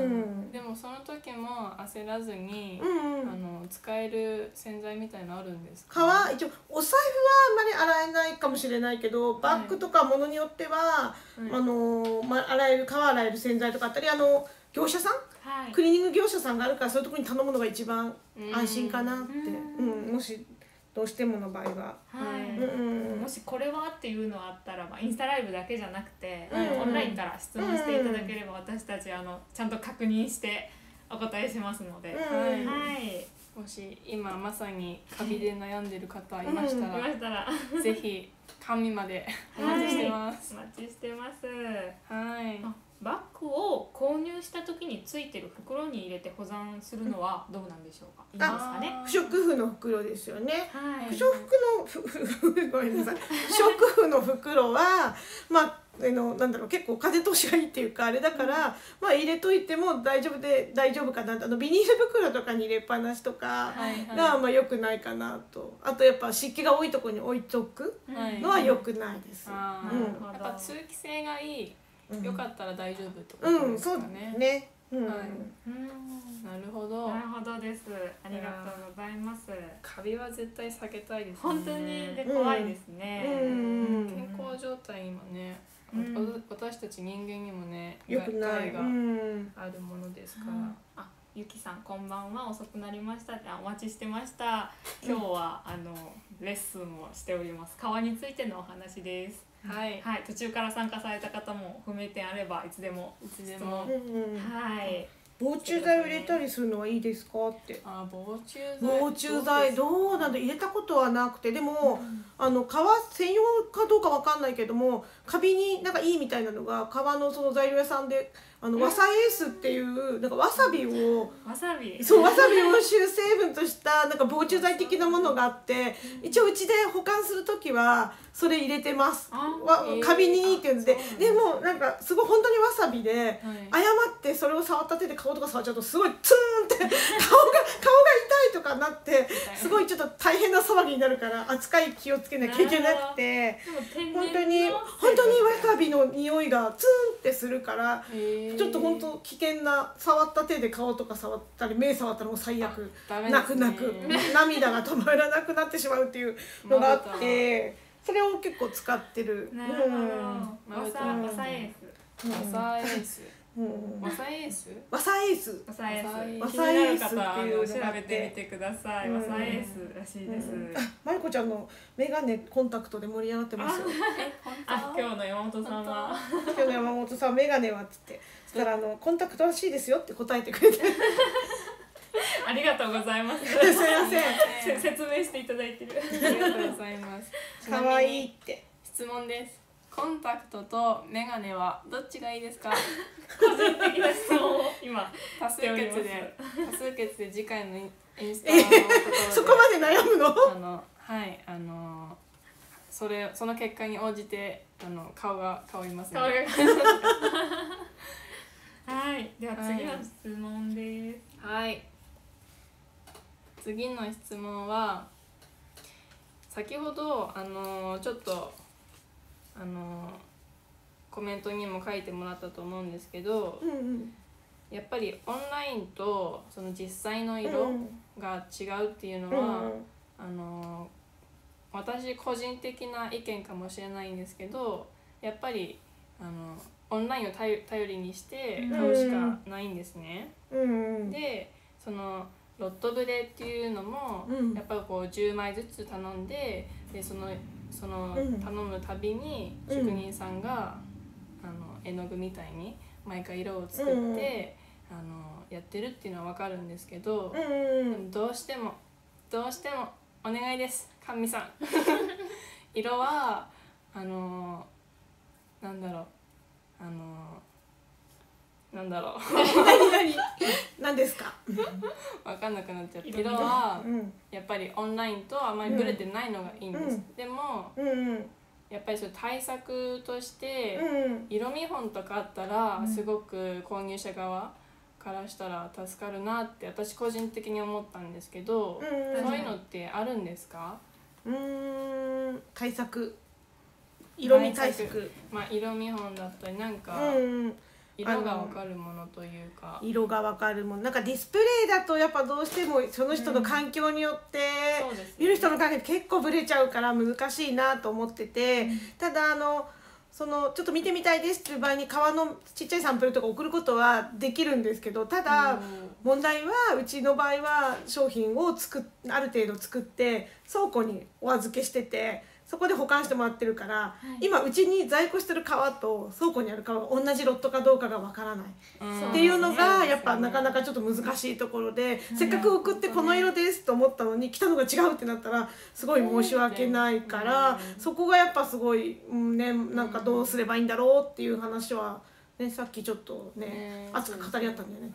でもその時も焦らずに、うんうん、あの使える洗剤みたいのあるんですか？ 皮一応お財布はあんまり洗えないかもしれないけど、バッグとかものによっては、はい、あのまあ、洗える皮洗える洗剤とかあったり、あの業者さん、はい、クリーニング業者さんがあるからそういうところに頼むのが一番安心かなって、うんうん、もしどうしてもの場合は、 はいうんうん、もしこれはっていうのあったら、まあ、インスタライブだけじゃなくて、うん、オンラインから質問していただければ、私たちあのちゃんと確認してお答えしますので、うんはいはい、 もし今まさにカビで悩んでる方いましたら、うん、ぜひ紙までお待ちしてます、 はい、お待ちしてます。 はいバッグを購入した時についてる袋に入れて保存するのはどうなんでしょうか。いいですかね。 不織布の袋ですよね。はい、不織布のごめんなさい。不織布の袋はまああのなんだろう結構風通しがいいっていうかあれだから、うん、まあ入れといても大丈夫で大丈夫かな。あのビニール袋とかに入れっぱなしとかがまあ良くないかなと。あとやっぱ湿気が多いところに置いとくのは良くないです。 はいうん、やっぱ通気性がいい。よかったら大丈夫ってことですかね。 うん、ね。 はい。なるほど。 なるほどです。ありがとうございます。 カビは絶対避けたいですね。 本当にで怖いですね。 健康状態今ね、私たち人間にもね、 良くない害があるものですから。 あ、ゆきさんこんばんは。遅くなりました。お待ちしてました。今日はあのレッスンをしております。革についてのお話です。はい、はい、途中から参加された方も不明点あればいつでもいつでも、 はい防虫剤を入れたりするのはいいですかって。 あ、防虫剤防虫剤どうなんだ、入れたことはなくて、でも、うん、あの革専用かどうかわかんないけども、カビになんかいいみたいなのが革のその材料屋さんで、あのわさエースっていうなんかわさびをわさびそうわさびを主成分としたなんか防虫剤的なものがあって、一応うちで保管するときはそれ入れてます。わカビにいいって言うんで、でもなんかすごい本当にわさびで、はい、誤ってそれを触った手で顔とか触っちゃうとすごいツーンって顔が顔が痛いとかなってすごいちょっと大変な騒ぎになるから扱い気をつけなきゃいけなくて、本当に本当にわさびの匂いがツーンってするから。ちょっと本当危険な、触った手で顔とか触ったり目触ったらもう最悪、泣く泣く涙が止まらなくなってしまうっていうのがあって、それを結構使ってる。 なるほど。わさわさエース。 わさエース。わさエース。 わさエース。 わさエース。 わさエースっていうの調べてみてください。わさエースらしいです。 まゆこちゃんのメガネコンタクトで盛り上がってますよ。 あ、今日の山本さんは。 今日の山本さんメガネはっつって、そしたらあのコンタクトらしいですよって答えてくれて。 ありがとうございます。すいません。説明していただいてる。 ありがとうございます。 可愛いって。 質問です。 コンタクトとメガネはどっちがいいですか？ 個人的な質問を今多数しております決で多数決で次回のインインスタのところでそこまで悩むの？ あのはいあのそれその結果に応じてあの顔が変わりますね。 顔がはい、では次の質問です。 はい。次の質問は先ほどあのちょっとあのコメントにも書いてもらったと思うんですけど、 うんうん、 やっぱりオンラインとその実際の色が違うっていうのは、 うんうん、 あの私個人的な意見かもしれないんですけど、やっぱりあのオンラインを頼りにして買うしかないんですね。 うんうん、 でそのロットブレっていうのも、うん、やっぱりこうじゅうまいずつ頼んで、でそのその頼むたびに職人さんが、うん、あの絵の具みたいに毎回色を作って、うん、あのやってるっていうのは分かるんですけど、うん、でもどうしてもどうしてもお願いです神さん色はあのなんだろうあのなんだろう何何何ですか分かんなくなっちゃって、色はやっぱりオンラインとあまりブレてないのがいいんです、うん、でも、うん、やっぱりそれ対策として色見本とかあったらすごく購入者側からしたら助かるなって私個人的に思ったんですけど、うん、そういうのってあるんですか？ うーん対策色見対策、 まあ、色見本だったりなんか、うん色が分かるものというか色が分かるものなんかディスプレイだとやっぱどうしてもその人の環境によって、うんね、見る人の環境って結構ブレちゃうから難しいなと思ってて、うん、ただあのそのちょっと見てみたいですっていう場合に革のちっちゃいサンプルとか送ることはできるんですけど、ただ、うん、問題はうちの場合は商品を作っある程度作って倉庫にお預けしててそこで保管してもらってるから、はい、今うちに在庫してる革と倉庫にある革が同じロットかどうかがわからないっていうのがやっぱなかなかちょっと難しいところで、せっかく送ってこの色ですと思ったのに来たのが違うってなったらすごい申し訳ないから、そこがやっぱすごい、うんね、なんかどうすればいいんだろうっていう話は、ね、さっきちょっとね熱く語り合ったんだよね。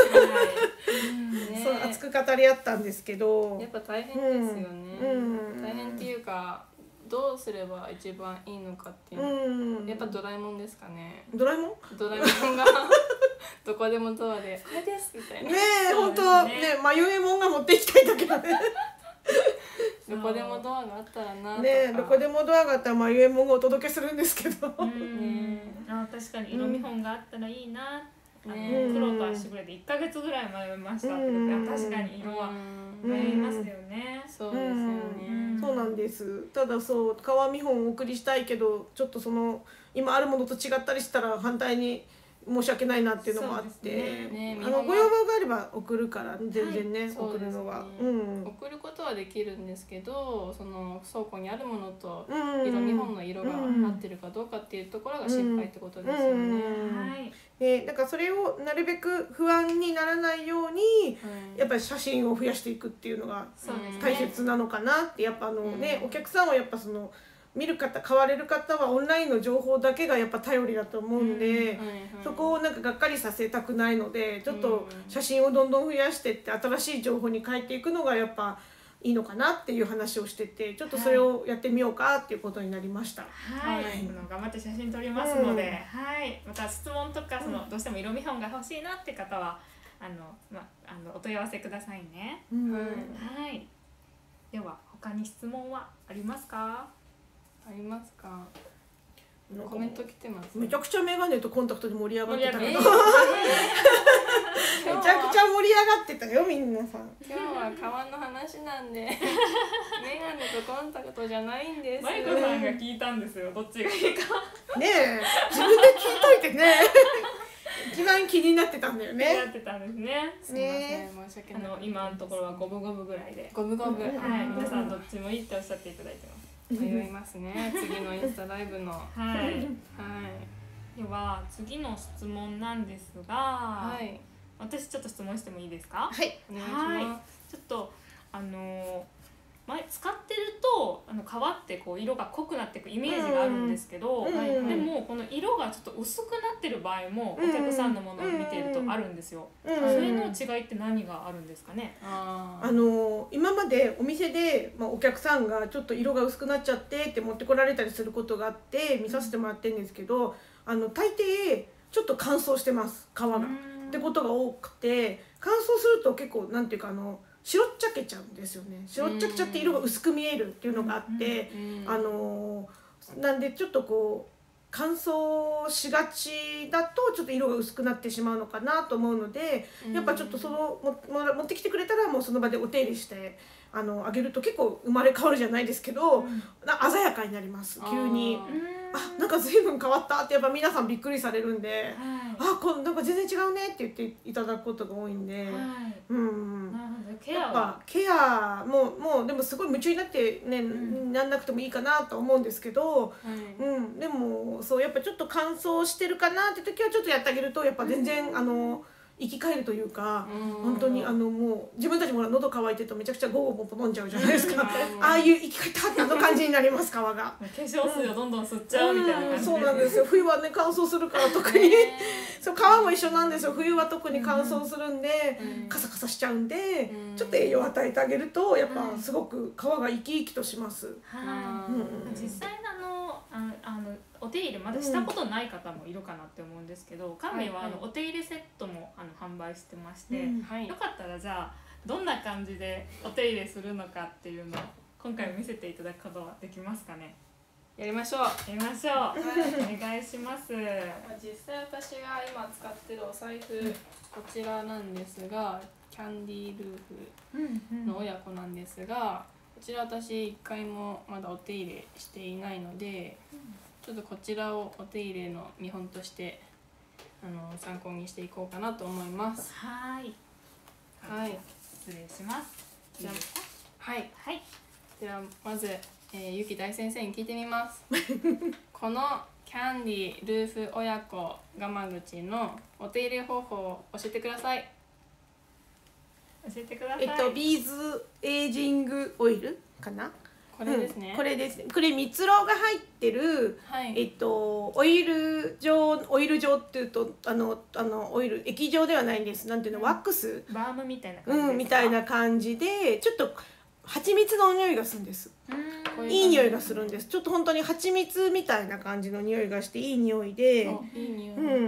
そう熱く語り合ったんですけどやっぱ大変ですよね、うん、大変っていうかどうすれば一番いいのかっていうの、うん、やっぱドラえもんですかね。 ドラえもんドラえもんがどこでもドアでこれですみたいなねえ本当ねまゆえもんが持っていきたいんだけどねどこでもドアがあったらなとかねどこでもドアがあったらまゆえもんがお届けするんですけどねあ確かに色見本があったらいいな、うん、黒と足ぐらいでいっかげつぐらい迷いましたって、うん、確かに色は迷いますよね、 うん、そうですよね、 うん、そうなんです。ただそう革見本をお送りしたいけどちょっとその今あるものと違ったりしたら反対に申し訳ないなっていうのもあって、ねね、あのご要望があれば送るから全然ね、はい、送るのは、ねうん、 送ることはできるんですけどその倉庫にあるものと色見本の色が合ってるかどうかっていうところが心配ってことですよね。 でなんかそれをなるべく不安にならないように、うん、やっぱり写真を増やしていくっていうのが大切なのかなってやっぱあのね、うん、お客さんはやっぱその見る方買われる方はオンラインの情報だけがやっぱ頼りだと思うんで、うんはいはい、そこをなんかがっかりさせたくないのでちょっと写真をどんどん増やしてって新しい情報に変えていくのがやっぱいいのかなっていう話をしててちょっとそれをやってみようかっていうことになりました。 はい、はい、頑張って写真撮りますので、うん、はい、また質問とかその、うん、どうしても色見本が欲しいなって方はあの、ま、あのお問い合わせくださいね。うん、はい。では他に質問はありますか？ ありますか？コメント来てます、 ね、めちゃくちゃメガネとコンタクトで盛り上がってたけど、えー、めちゃくちゃ盛り上がってたよみんなさん。 今日は革の話なんでメガネとコンタクトじゃないんです。 マイコさんが聞いたんですよどっちがいいかねえ自分で聞いといてね一番気になってたんだよね。 気になってたんですね。 すみません、申し訳ない。 あの今のところは五分五分ぐらいで。 五分五分。 はい、皆さんどっちもいいっておっしゃっていただいてます。 迷いますね。次のインスタライブの。はい。はい。 では次の質問なんですが、はい。私ちょっと質問してもいいですか？ はい。 お願いします。 ちょっとあの前使ってるとあの皮ってこう色が濃くなっていくイメージがあるんですけど、 うんうん、 でもこの色がちょっと薄くなってる場合もお客さんのものを見ているとあるんですよ。 うんうん、 それの違いって何があるんですかね。 ああの今までお店で、まあ、お客さんがちょっと色が薄くなっちゃってって持ってこられたりすることがあって見させてもらってるんですけど、あの大抵ちょっと乾燥してます皮が。ってことが多くて、乾燥すると結構なんていうかあの白っちゃけちゃうんですよね。白っちゃけちゃって色が薄く見えるっていうのがあって、あのなんでちょっとこう乾燥しがちだとちょっと色が薄くなってしまうのかなと思うので、やっぱちょっとそのも持ってきてくれたらもうその場でお手入れしてあのあげると結構生まれ変わるじゃないですけど、うん、鮮やかになります。急にあなんか随分変わったってやっぱ皆さんびっくりされるんで、はい、あこなんか全然違うねって言っていただくことが多いんで、はい、うんケアはやっぱケアももうでもすごい夢中になってね、うん、なんなくてもいいかなと思うんですけど、はい、うん、でもそうやっぱちょっと乾燥してるかなって時はちょっとやってあげるとやっぱ全然、うん、あの生き返るというか、本当にあのもう自分たちも喉乾いてるとめちゃくちゃゴーゴーポッポ飲んじゃうじゃないですかああいう生き返ったってあの感じになります皮が化粧水をどんどん吸っちゃうみたいな感じで、 うん、そうなんですよ。冬はね乾燥するから特にそう皮も一緒なんですよ。冬は特に乾燥するんで、うん、カサカサしちゃうんで、うん、ちょっと栄養を与えてあげるとやっぱすごく皮が生き生きとします、うん、 実際あのああのお手入れまだしたことない方もいるかなって思うんですけど、カンミはあのお手入れセットもあの販売してまして、うんはい、よかったらじゃあどんな感じでお手入れするのかっていうのを今回見せていただくことはできますかね。 やりましょうやりましょう、はい、お願いします。 実際私が今使ってるお財布、うん、こちらなんですがキャンディールーフの親子なんですが、こちら私一回もまだお手入れしていないので、うんちょっとこちらをお手入れの見本としてあの参考にしていこうかなと思います。 はい。 はい。 失礼します。 じゃあ、はい。はい。ではまず、えー、ゆき大先生に聞いてみます。このキャンディールーフ親子ガマ口のお手入れ方法を教えてください。 教えてください。 えっとビーズエイジングオイルかな。 これですね、 うん、これですね。これ蜜蝋が入ってる、はい、えっとオイル状オイル状っていうとあのあのオイル液状ではないんです。なんていうの、ワックスバームみたいな感じですか、 うんみたいな感じでちょっと蜂蜜の匂いがするんです。いい匂いがするんです。ちょっと本当に蜂蜜みたいな感じの匂いがしていい匂いで、 いい匂い、 うん、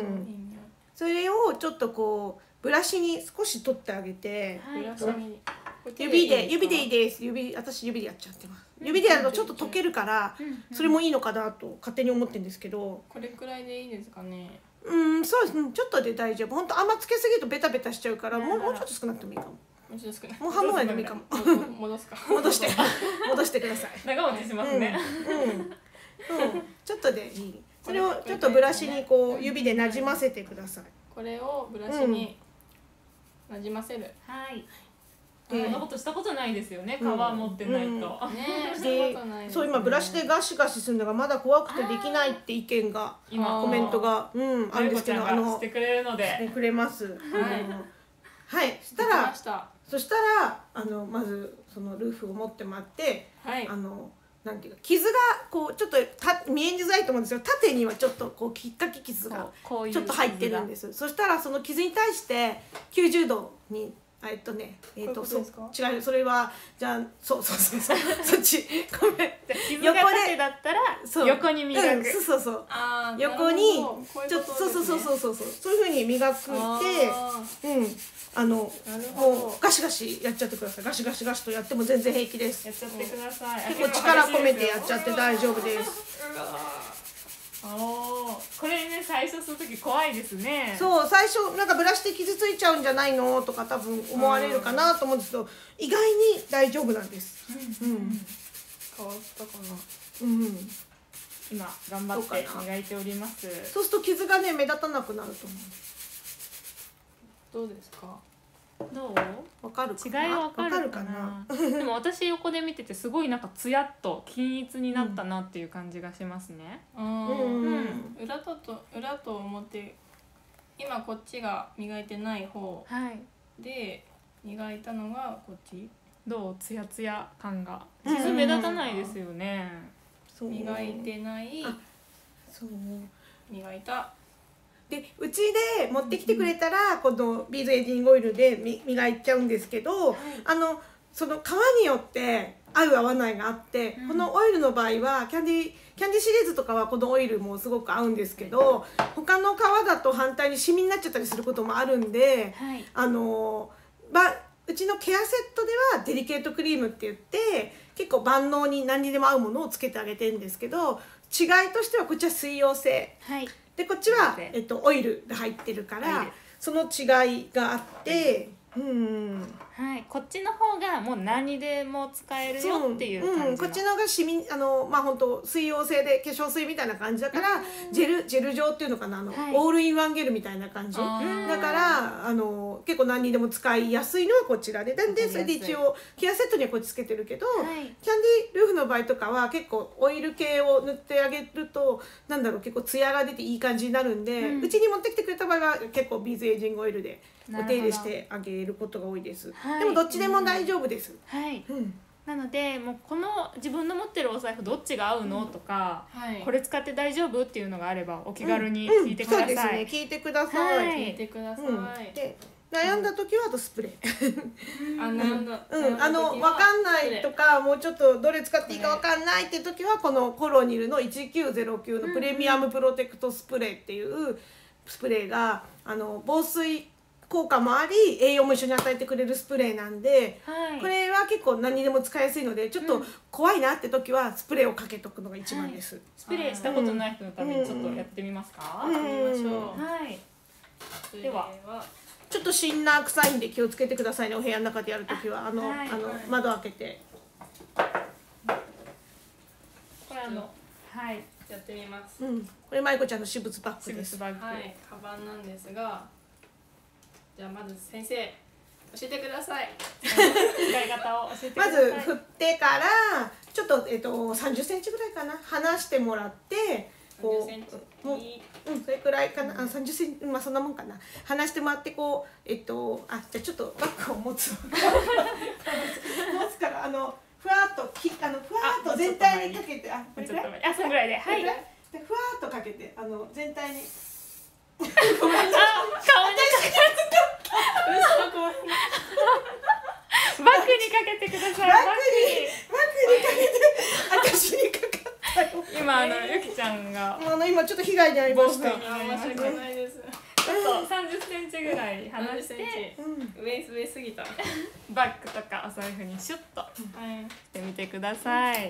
それをちょっとこうブラシに少し取ってあげて、 はい、ブラシに指で指でいいです。指私指でやっちゃってます。指でやるとちょっと溶けるからそれもいいのかなと勝手に思ってるんですけど、 これくらいでいいですかね。 うんそうですね、ちょっとで大丈夫。本当あんまつけすぎるとベタベタしちゃうから、もうもうちょっと少なくてもいいかも。 もうちょっと少ない。 もう半分ぐらいでもいいかも。 戻すか。 戻して戻してください。 長持ちしますね。 うんうんちょっとでいい。それをちょっとブラシにこう指でなじませてください。 これをブラシになじませる。 はい。そんなことしたことないですよね。皮持ってないと。ね、 そう今ブラシでガシガシするのがまだ怖くてできないって意見が今コメントがうんあるんですけど、 あのしてくれるのでしてくれます。はい。はい。そしたらそしたらあのまずそのルーフを持ってもらって、あのなんていうか傷がこうちょっとた見えづらいと思うんですよ。縦にはちょっとこう引っかき傷がちょっと入ってるんです。そしたらその傷に対してきゅうじゅうどにえっとね、えっとそう違う、それはじゃあそうそうそうそうそっちごめん。 傷が縦だったら横に磨く。 そうそうそう。横にちょっとそうそうそうそうそうそうそういう風に磨くって、うんあのもうガシガシやっちゃってください。ガシガシガシとやっても全然平気です。 やっちゃってください。 結構力込めてやっちゃって大丈夫です。 おこれね最初する時怖いですね。 そう最初なんかブラシで傷ついちゃうんじゃないのとか多分思われるかなと思うんですけど、意外に大丈夫なんです。うん、うん、 変わったかな。 うん、 今頑張って磨いております。 そうすると傷がね目立たなくなると思う。 どうですか。 どう？ わかるかな？違いわかるかな。でも私横で見ててすごいなんかツヤっと均一になったなっていう感じがしますね。 うん。うん、裏とと裏と表今こっちが磨いてない方で磨いたのがこっち。 どうツヤツヤ感が傷目立たないですよね。 そう磨いてないそう磨いたでうちで持ってきてくれたらこのビーズエイジングオイルでみ磨いちゃうんですけど、はい、あのその皮によって合う合わないがあって、うん、このオイルの場合はキャンディキャンディシリーズとかはこのオイルもすごく合うんですけど、他の皮だと反対にシミになっちゃったりすることもあるんで、はい、あのまうちのケアセットではデリケートクリームって言って結構万能に何にでも合うものをつけてあげてるんですけど、違いとしてはこっちは水溶性、はい、でこっちは、えっと、オイルが入ってるからその違いがあって、うん、 はい、こっちの方がもう何にでも使えるよっていう感じの、 うん、こっちの方がしみあのまあ本当水溶性で化粧水みたいな感じだから、うん、ジェルジェル状っていうのかなあの、はい、オールインワンゲルみたいな感じだからあの結構何にでも使いやすいのはこちらでなんでそれで一応ケアセットにはこっちつけてるけど、はい、キャンディルーフの場合とかは結構オイル系を塗ってあげるとなんだろう結構ツヤが出ていい感じになるんで、うち、ん、に持ってきてくれた場合は結構ビーズエイジングオイルでお手入れしてあげることが多いです。はい、でもどっちでも大丈夫です。 はい。うん、なのでもうこの自分の持ってるお財布どっちが合うの、うん、とか、はい、これ使って大丈夫っていうのがあればお気軽に聞いてください。うんうん、そうですね。 聞いてください。 はい、聞いてください。うん、 で悩んだ時はあとスプレー。 あ悩んだ。 うん。あの分かんないとかもうちょっとどれ使っていいか分かんないっていう時はこのコロニルのいちきゅうゼロきゅうのプレミアムプロテクトスプレーっていうスプレーがあの防水効果もあり栄養も一緒に与えてくれるスプレーなんで、はい、これは結構何にでも使いやすいのでちょっと怖いなって時はスプレーをかけとくのが一番です、はい、 スプレーしたことない人のためにちょっとやってみますか、うん、やってみましょう、はい、ではちょっとシンナー臭いんで気をつけてくださいねお部屋の中でやるときはあの、はい、あの窓開けてこれあのはいやってみます、 うん、これまいこちゃんの私物バッグです。 はい、カバンなんですがじゃあまず先生教えてください使い方を教えてください。 まず振ってからちょっと、えっと、さんじゅっセンチぐらいかな離してもらってこうもう、うん、それくらいかな、うん、あさんじゅっセンチまあそんなもんかな離してもらってこうえっとあじゃあちょっとバッグを持つ持つからあのふわっときあのふわっと全体にかけてあこれぐらいあそのぐらいではいでふわっとかけてあの全体にごめんなさい。あ、顔にかけてバッグにかけてください。 バッグにバッグにかけて私にかかったよ。 今あのゆきちゃんがあの今ちょっと被害に遭いました。 申し訳ないです。 ちょっとさんじゅっセンチぐらい離して、 うん、上上すぎた。 バッグとかお財布にシュッとしてみてください。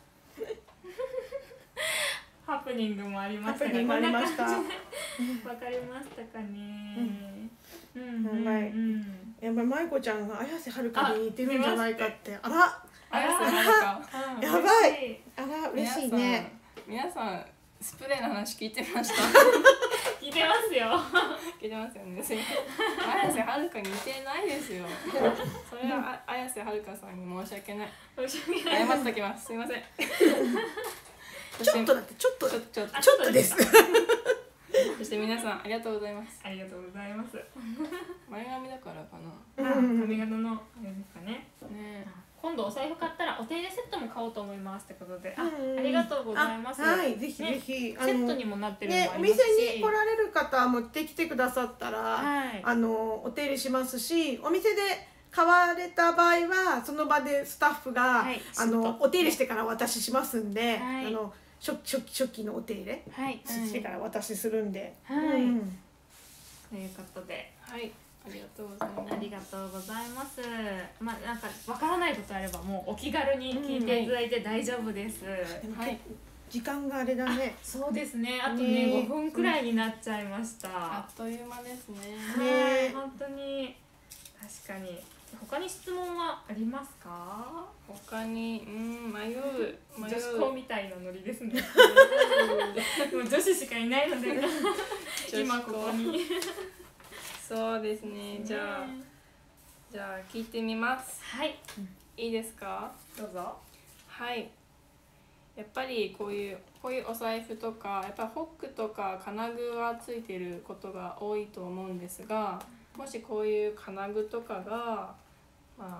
ハプニングもありましたが、こんな感じでわかりましたかね。 うん、やばい。やばい、まいこちゃんが綾瀬はるかに似てるんじゃないかって。あら、 綾瀬はるか。 やばい。あら、嬉しいね。 皆さん、スプレーの話聞いてました。 聞いてますよ。 聞いてますよね。綾瀬はるかに似てないですよ。それは綾瀬はるかさんに申し訳ない。謝っておきます。すいません。 ちょっとだってちょっとちょっとちょっとです。 そして皆さんありがとうございます。 ありがとうございます。 前髪だからかな。髪型のあれですかね。ね。今度お財布買ったらお手入れセットも買おうと思いますってことで、あ、ありがとうございます。 はい、ぜひぜひセットにもなってるのもありますし。 ね、お店に来られる方持ってきてくださったら、あのお手入れしますし、お店で買われた場合はその場でスタッフが、はい、あのお手入れしてからお渡ししますんで、はい、あの初期初期のお手入れ、はい、してからお渡しするんで。 はい。うん、ということで、 はい、ありがとうございます。 ありがとうございます。まあなんかわからないことあればもうお気軽に聞いていただいて大丈夫です。 うん、はい。時間があれだね。 そうですね。あとね、ごふんくらいになっちゃいました。 あっという間ですね。 はい、本当に確かに。他に質問はありますか？ 他に、うん、迷う、迷う。 女子校みたいなノリですね。もう女子しかいないので今ここに。 そうですね。じゃあ、じゃあ聞いてみます。 はい。 いいですか？ どうぞ。 はい。やっぱりこういうこういうお財布とか、やっぱりホックとか金具がついてることが多いと思うんですが、もしこういう金具とかがまあ、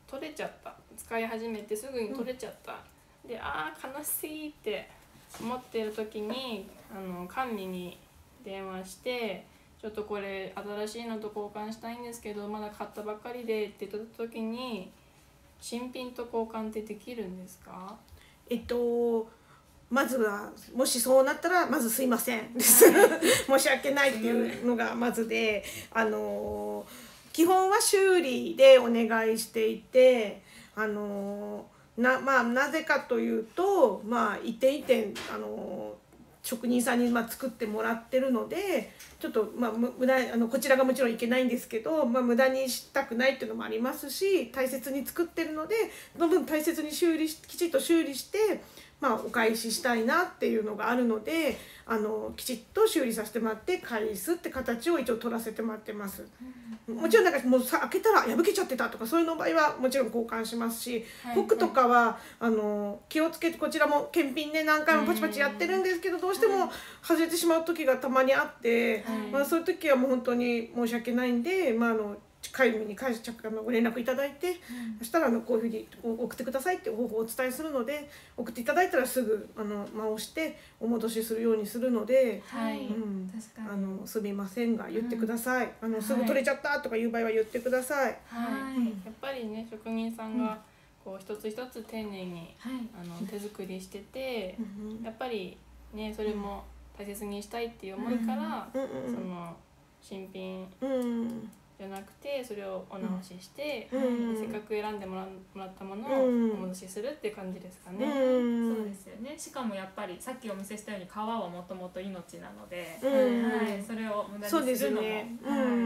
取れちゃった、使い始めてすぐに取れちゃった、うん、であー悲しいって思ってる時にあの管理に電話してちょっとこれ新しいのと交換したいんですけどまだ買ったばっかりでって言った時に新品と交換ってできるんですか？ えっとまずはもしそうなったらまずすいませんです、はい、申し訳ないっていうのがまずで、あの基本は修理でお願いしていて、あのなまあなぜかというと、まあ一点一点あの職人さんにまあ作ってもらってるのでちょっとまあ無駄あのこちらがもちろんいけないんですけど、まあ、無駄にしたくないっていうのもありますし大切に作ってるのでその分大切に修理しきちっと修理して。まあ、お返ししたいなっていうのがあるのであのきちっと修理させてもらって返すって形を一応取らせてもらってます。もちろんなんかもうさ開けたら破けちゃってたとかそういうの場合はもちろん交換しますし、はい、フォークとかはあの気をつけてこちらも検品で何回もパチパチやってるんですけどどうしても外れてしまう時がたまにあって、はいまあ、そういう時はもう本当に申し訳ないんで、まあ、あの帰るに返しあのご連絡いただいて、うん、そしたらあのこういうふうに送ってくださいって方法をお伝えするので送っていただいたらすぐあの回してお戻しするようにするので、 はいうん、 確かにあのすみませんが言ってください、うん、あのすぐ取れちゃったとかいう場合は言ってください。 はい、はい、やっぱりね職人さんがこう一つ一つ丁寧に、はい、あの手作りしてて、うん、やっぱりねそれも大切にしたいっていう思いから、うん、その新品、うんじゃなくてそれをお直しして、うん、せっかく選んでも ら, もらったものをお戻しするっていう感じですかね、 うん、そうですよね。しかもやっぱりさっきお見せしたように皮はもともと命なので、 うんはい、それを無駄にするのも、ねはいうん、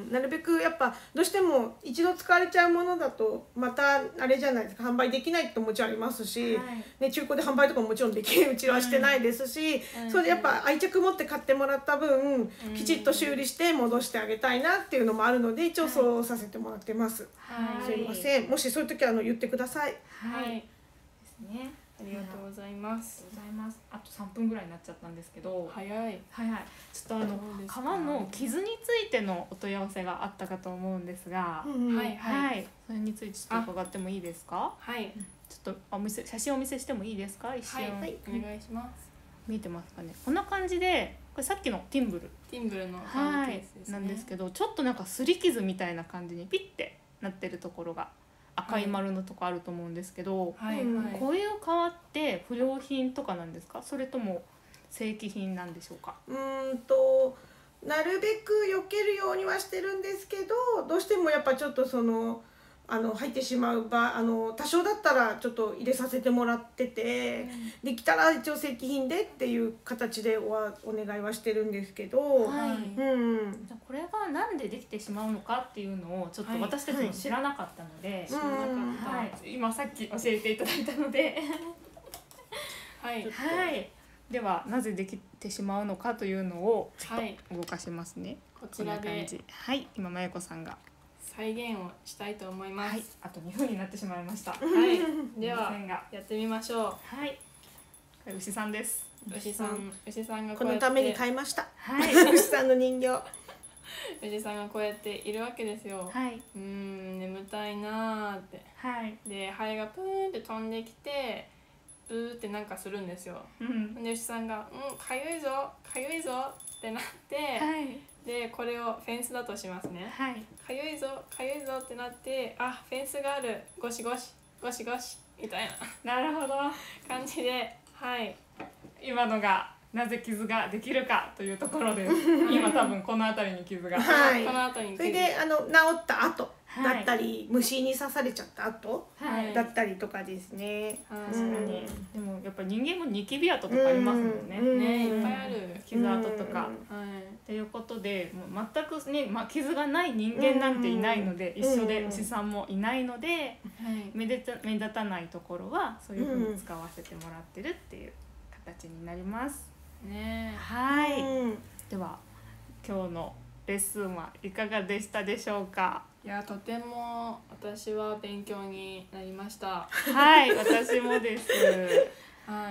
なるべくやっぱどうしても一度使われちゃうものだとまたあれじゃないですか販売できないってもちろんありますし、はいね、中古で販売とかももちろんできるうちはしてないですし、うん、それでやっぱ愛着持って買ってもらった分、うん、きちっと修理して戻してあげたいなっていうのもあるので一応そうさせてもらってます、はい、すいませんもしそういう時はあの言ってください。 はい、ですね。ありがとうございます。 ありがとうございます。あとさんぷんぐらいになっちゃったんですけど、 早い。 はいはい。ちょっとあの皮の傷についてのお問い合わせがあったかと思うんですが、 うんうん、はいはい、はい。 それについてちょっと伺ってもいいですか？ はい。 ちょっとお見せ写真をお見せしてもいいですか？一瞬、 はい、はい、お願いします。 見えてますかね。こんな感じで、これさっきのティンブル、 ティンブルのハンドケースですね。 なんですけど、ちょっとなんか擦り傷みたいな感じにピッてなってるところが。赤い丸のとこあると思うんですけど、 はいはい、 こういう皮って不良品とかなんですか？それとも正規品なんでしょうか？ うーんとなるべく避けるようにはしてるんですけどどうしてもやっぱちょっとそのあの入ってしまう場あの多少だったらちょっと入れさせてもらってて、うん、できたら一応正規品でっていう形でおわお願いはしてるんですけど、 はいうん、じゃこれがなんでできてしまうのかっていうのをちょっと私たちも知らなかったので、はいはい、知らなかった、はい、今さっき教えていただいたのではい、はい、ではなぜできてしまうのかというのをちょっと動かしますね、 はい、こちらでこんな感じはい今まゆこさんが再現をしたいと思います、はい、 あとにふんになってしまいましたはいではやってみましょう。 はい牛さんです。 牛さん牛さんがこのために買いました、 はい、 牛さんの人形牛さんがこうやっているわけですよ、 はい、 うーん眠たいなーって、 はい、 でハエがプーンって飛んできてブーってなんかするんですよ、うん、で牛さんが「うんかゆいぞかゆいぞ」ってなって、 はい、 でこれをフェンスだとしますね、 はい、 かゆいぞかゆいぞってなってあフェンスがあるゴシゴシゴシゴシみたいななるほど感じではい今のがなぜ傷ができるかというところです今多分この辺りに傷が、 はい、 この辺りに傷それであの治った後だったり、はい、虫に刺されちゃった後、はい、だったりとかですね。 確かに、うん、でもやっぱ人間もニキビ跡とかありますもんね、 うん、ねいっぱいある傷跡とか、 うん、はい、 ということでもう全くね、まあ、傷がない人間なんていないので、うん、一緒で牛さんもいないので、うん、目立た、目立たないところはそういうふうに使わせてもらってるっていう形になりますね。 はい、うん、では今日のレッスンはいかがでしたでしょうか？ いやとても私は勉強になりました。 はい私もです。 はい。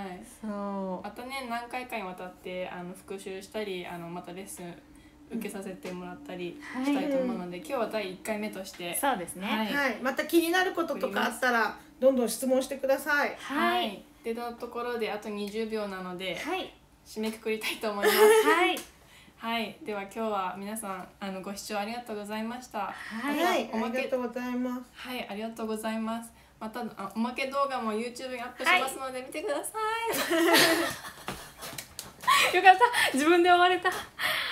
そうまたね何回かにわたってあの復習したりあのまたレッスン受けさせてもらったりしたいと思うので、今日はだいいっかいめとしてそうですね。 はい、 はい、また気になることとかあったらどんどん質問してください。 はい。 でのところであとにじゅうびょうなので、 はい、 締めくくりたいと思います。 はい。 はい、では今日は皆さんあのご視聴ありがとうございました。 はい、はい、ありがとうございます。 はい、ありがとうございます。またあおまけ動画も YouTube にアップしますので見てください。 よかった、自分で終われた。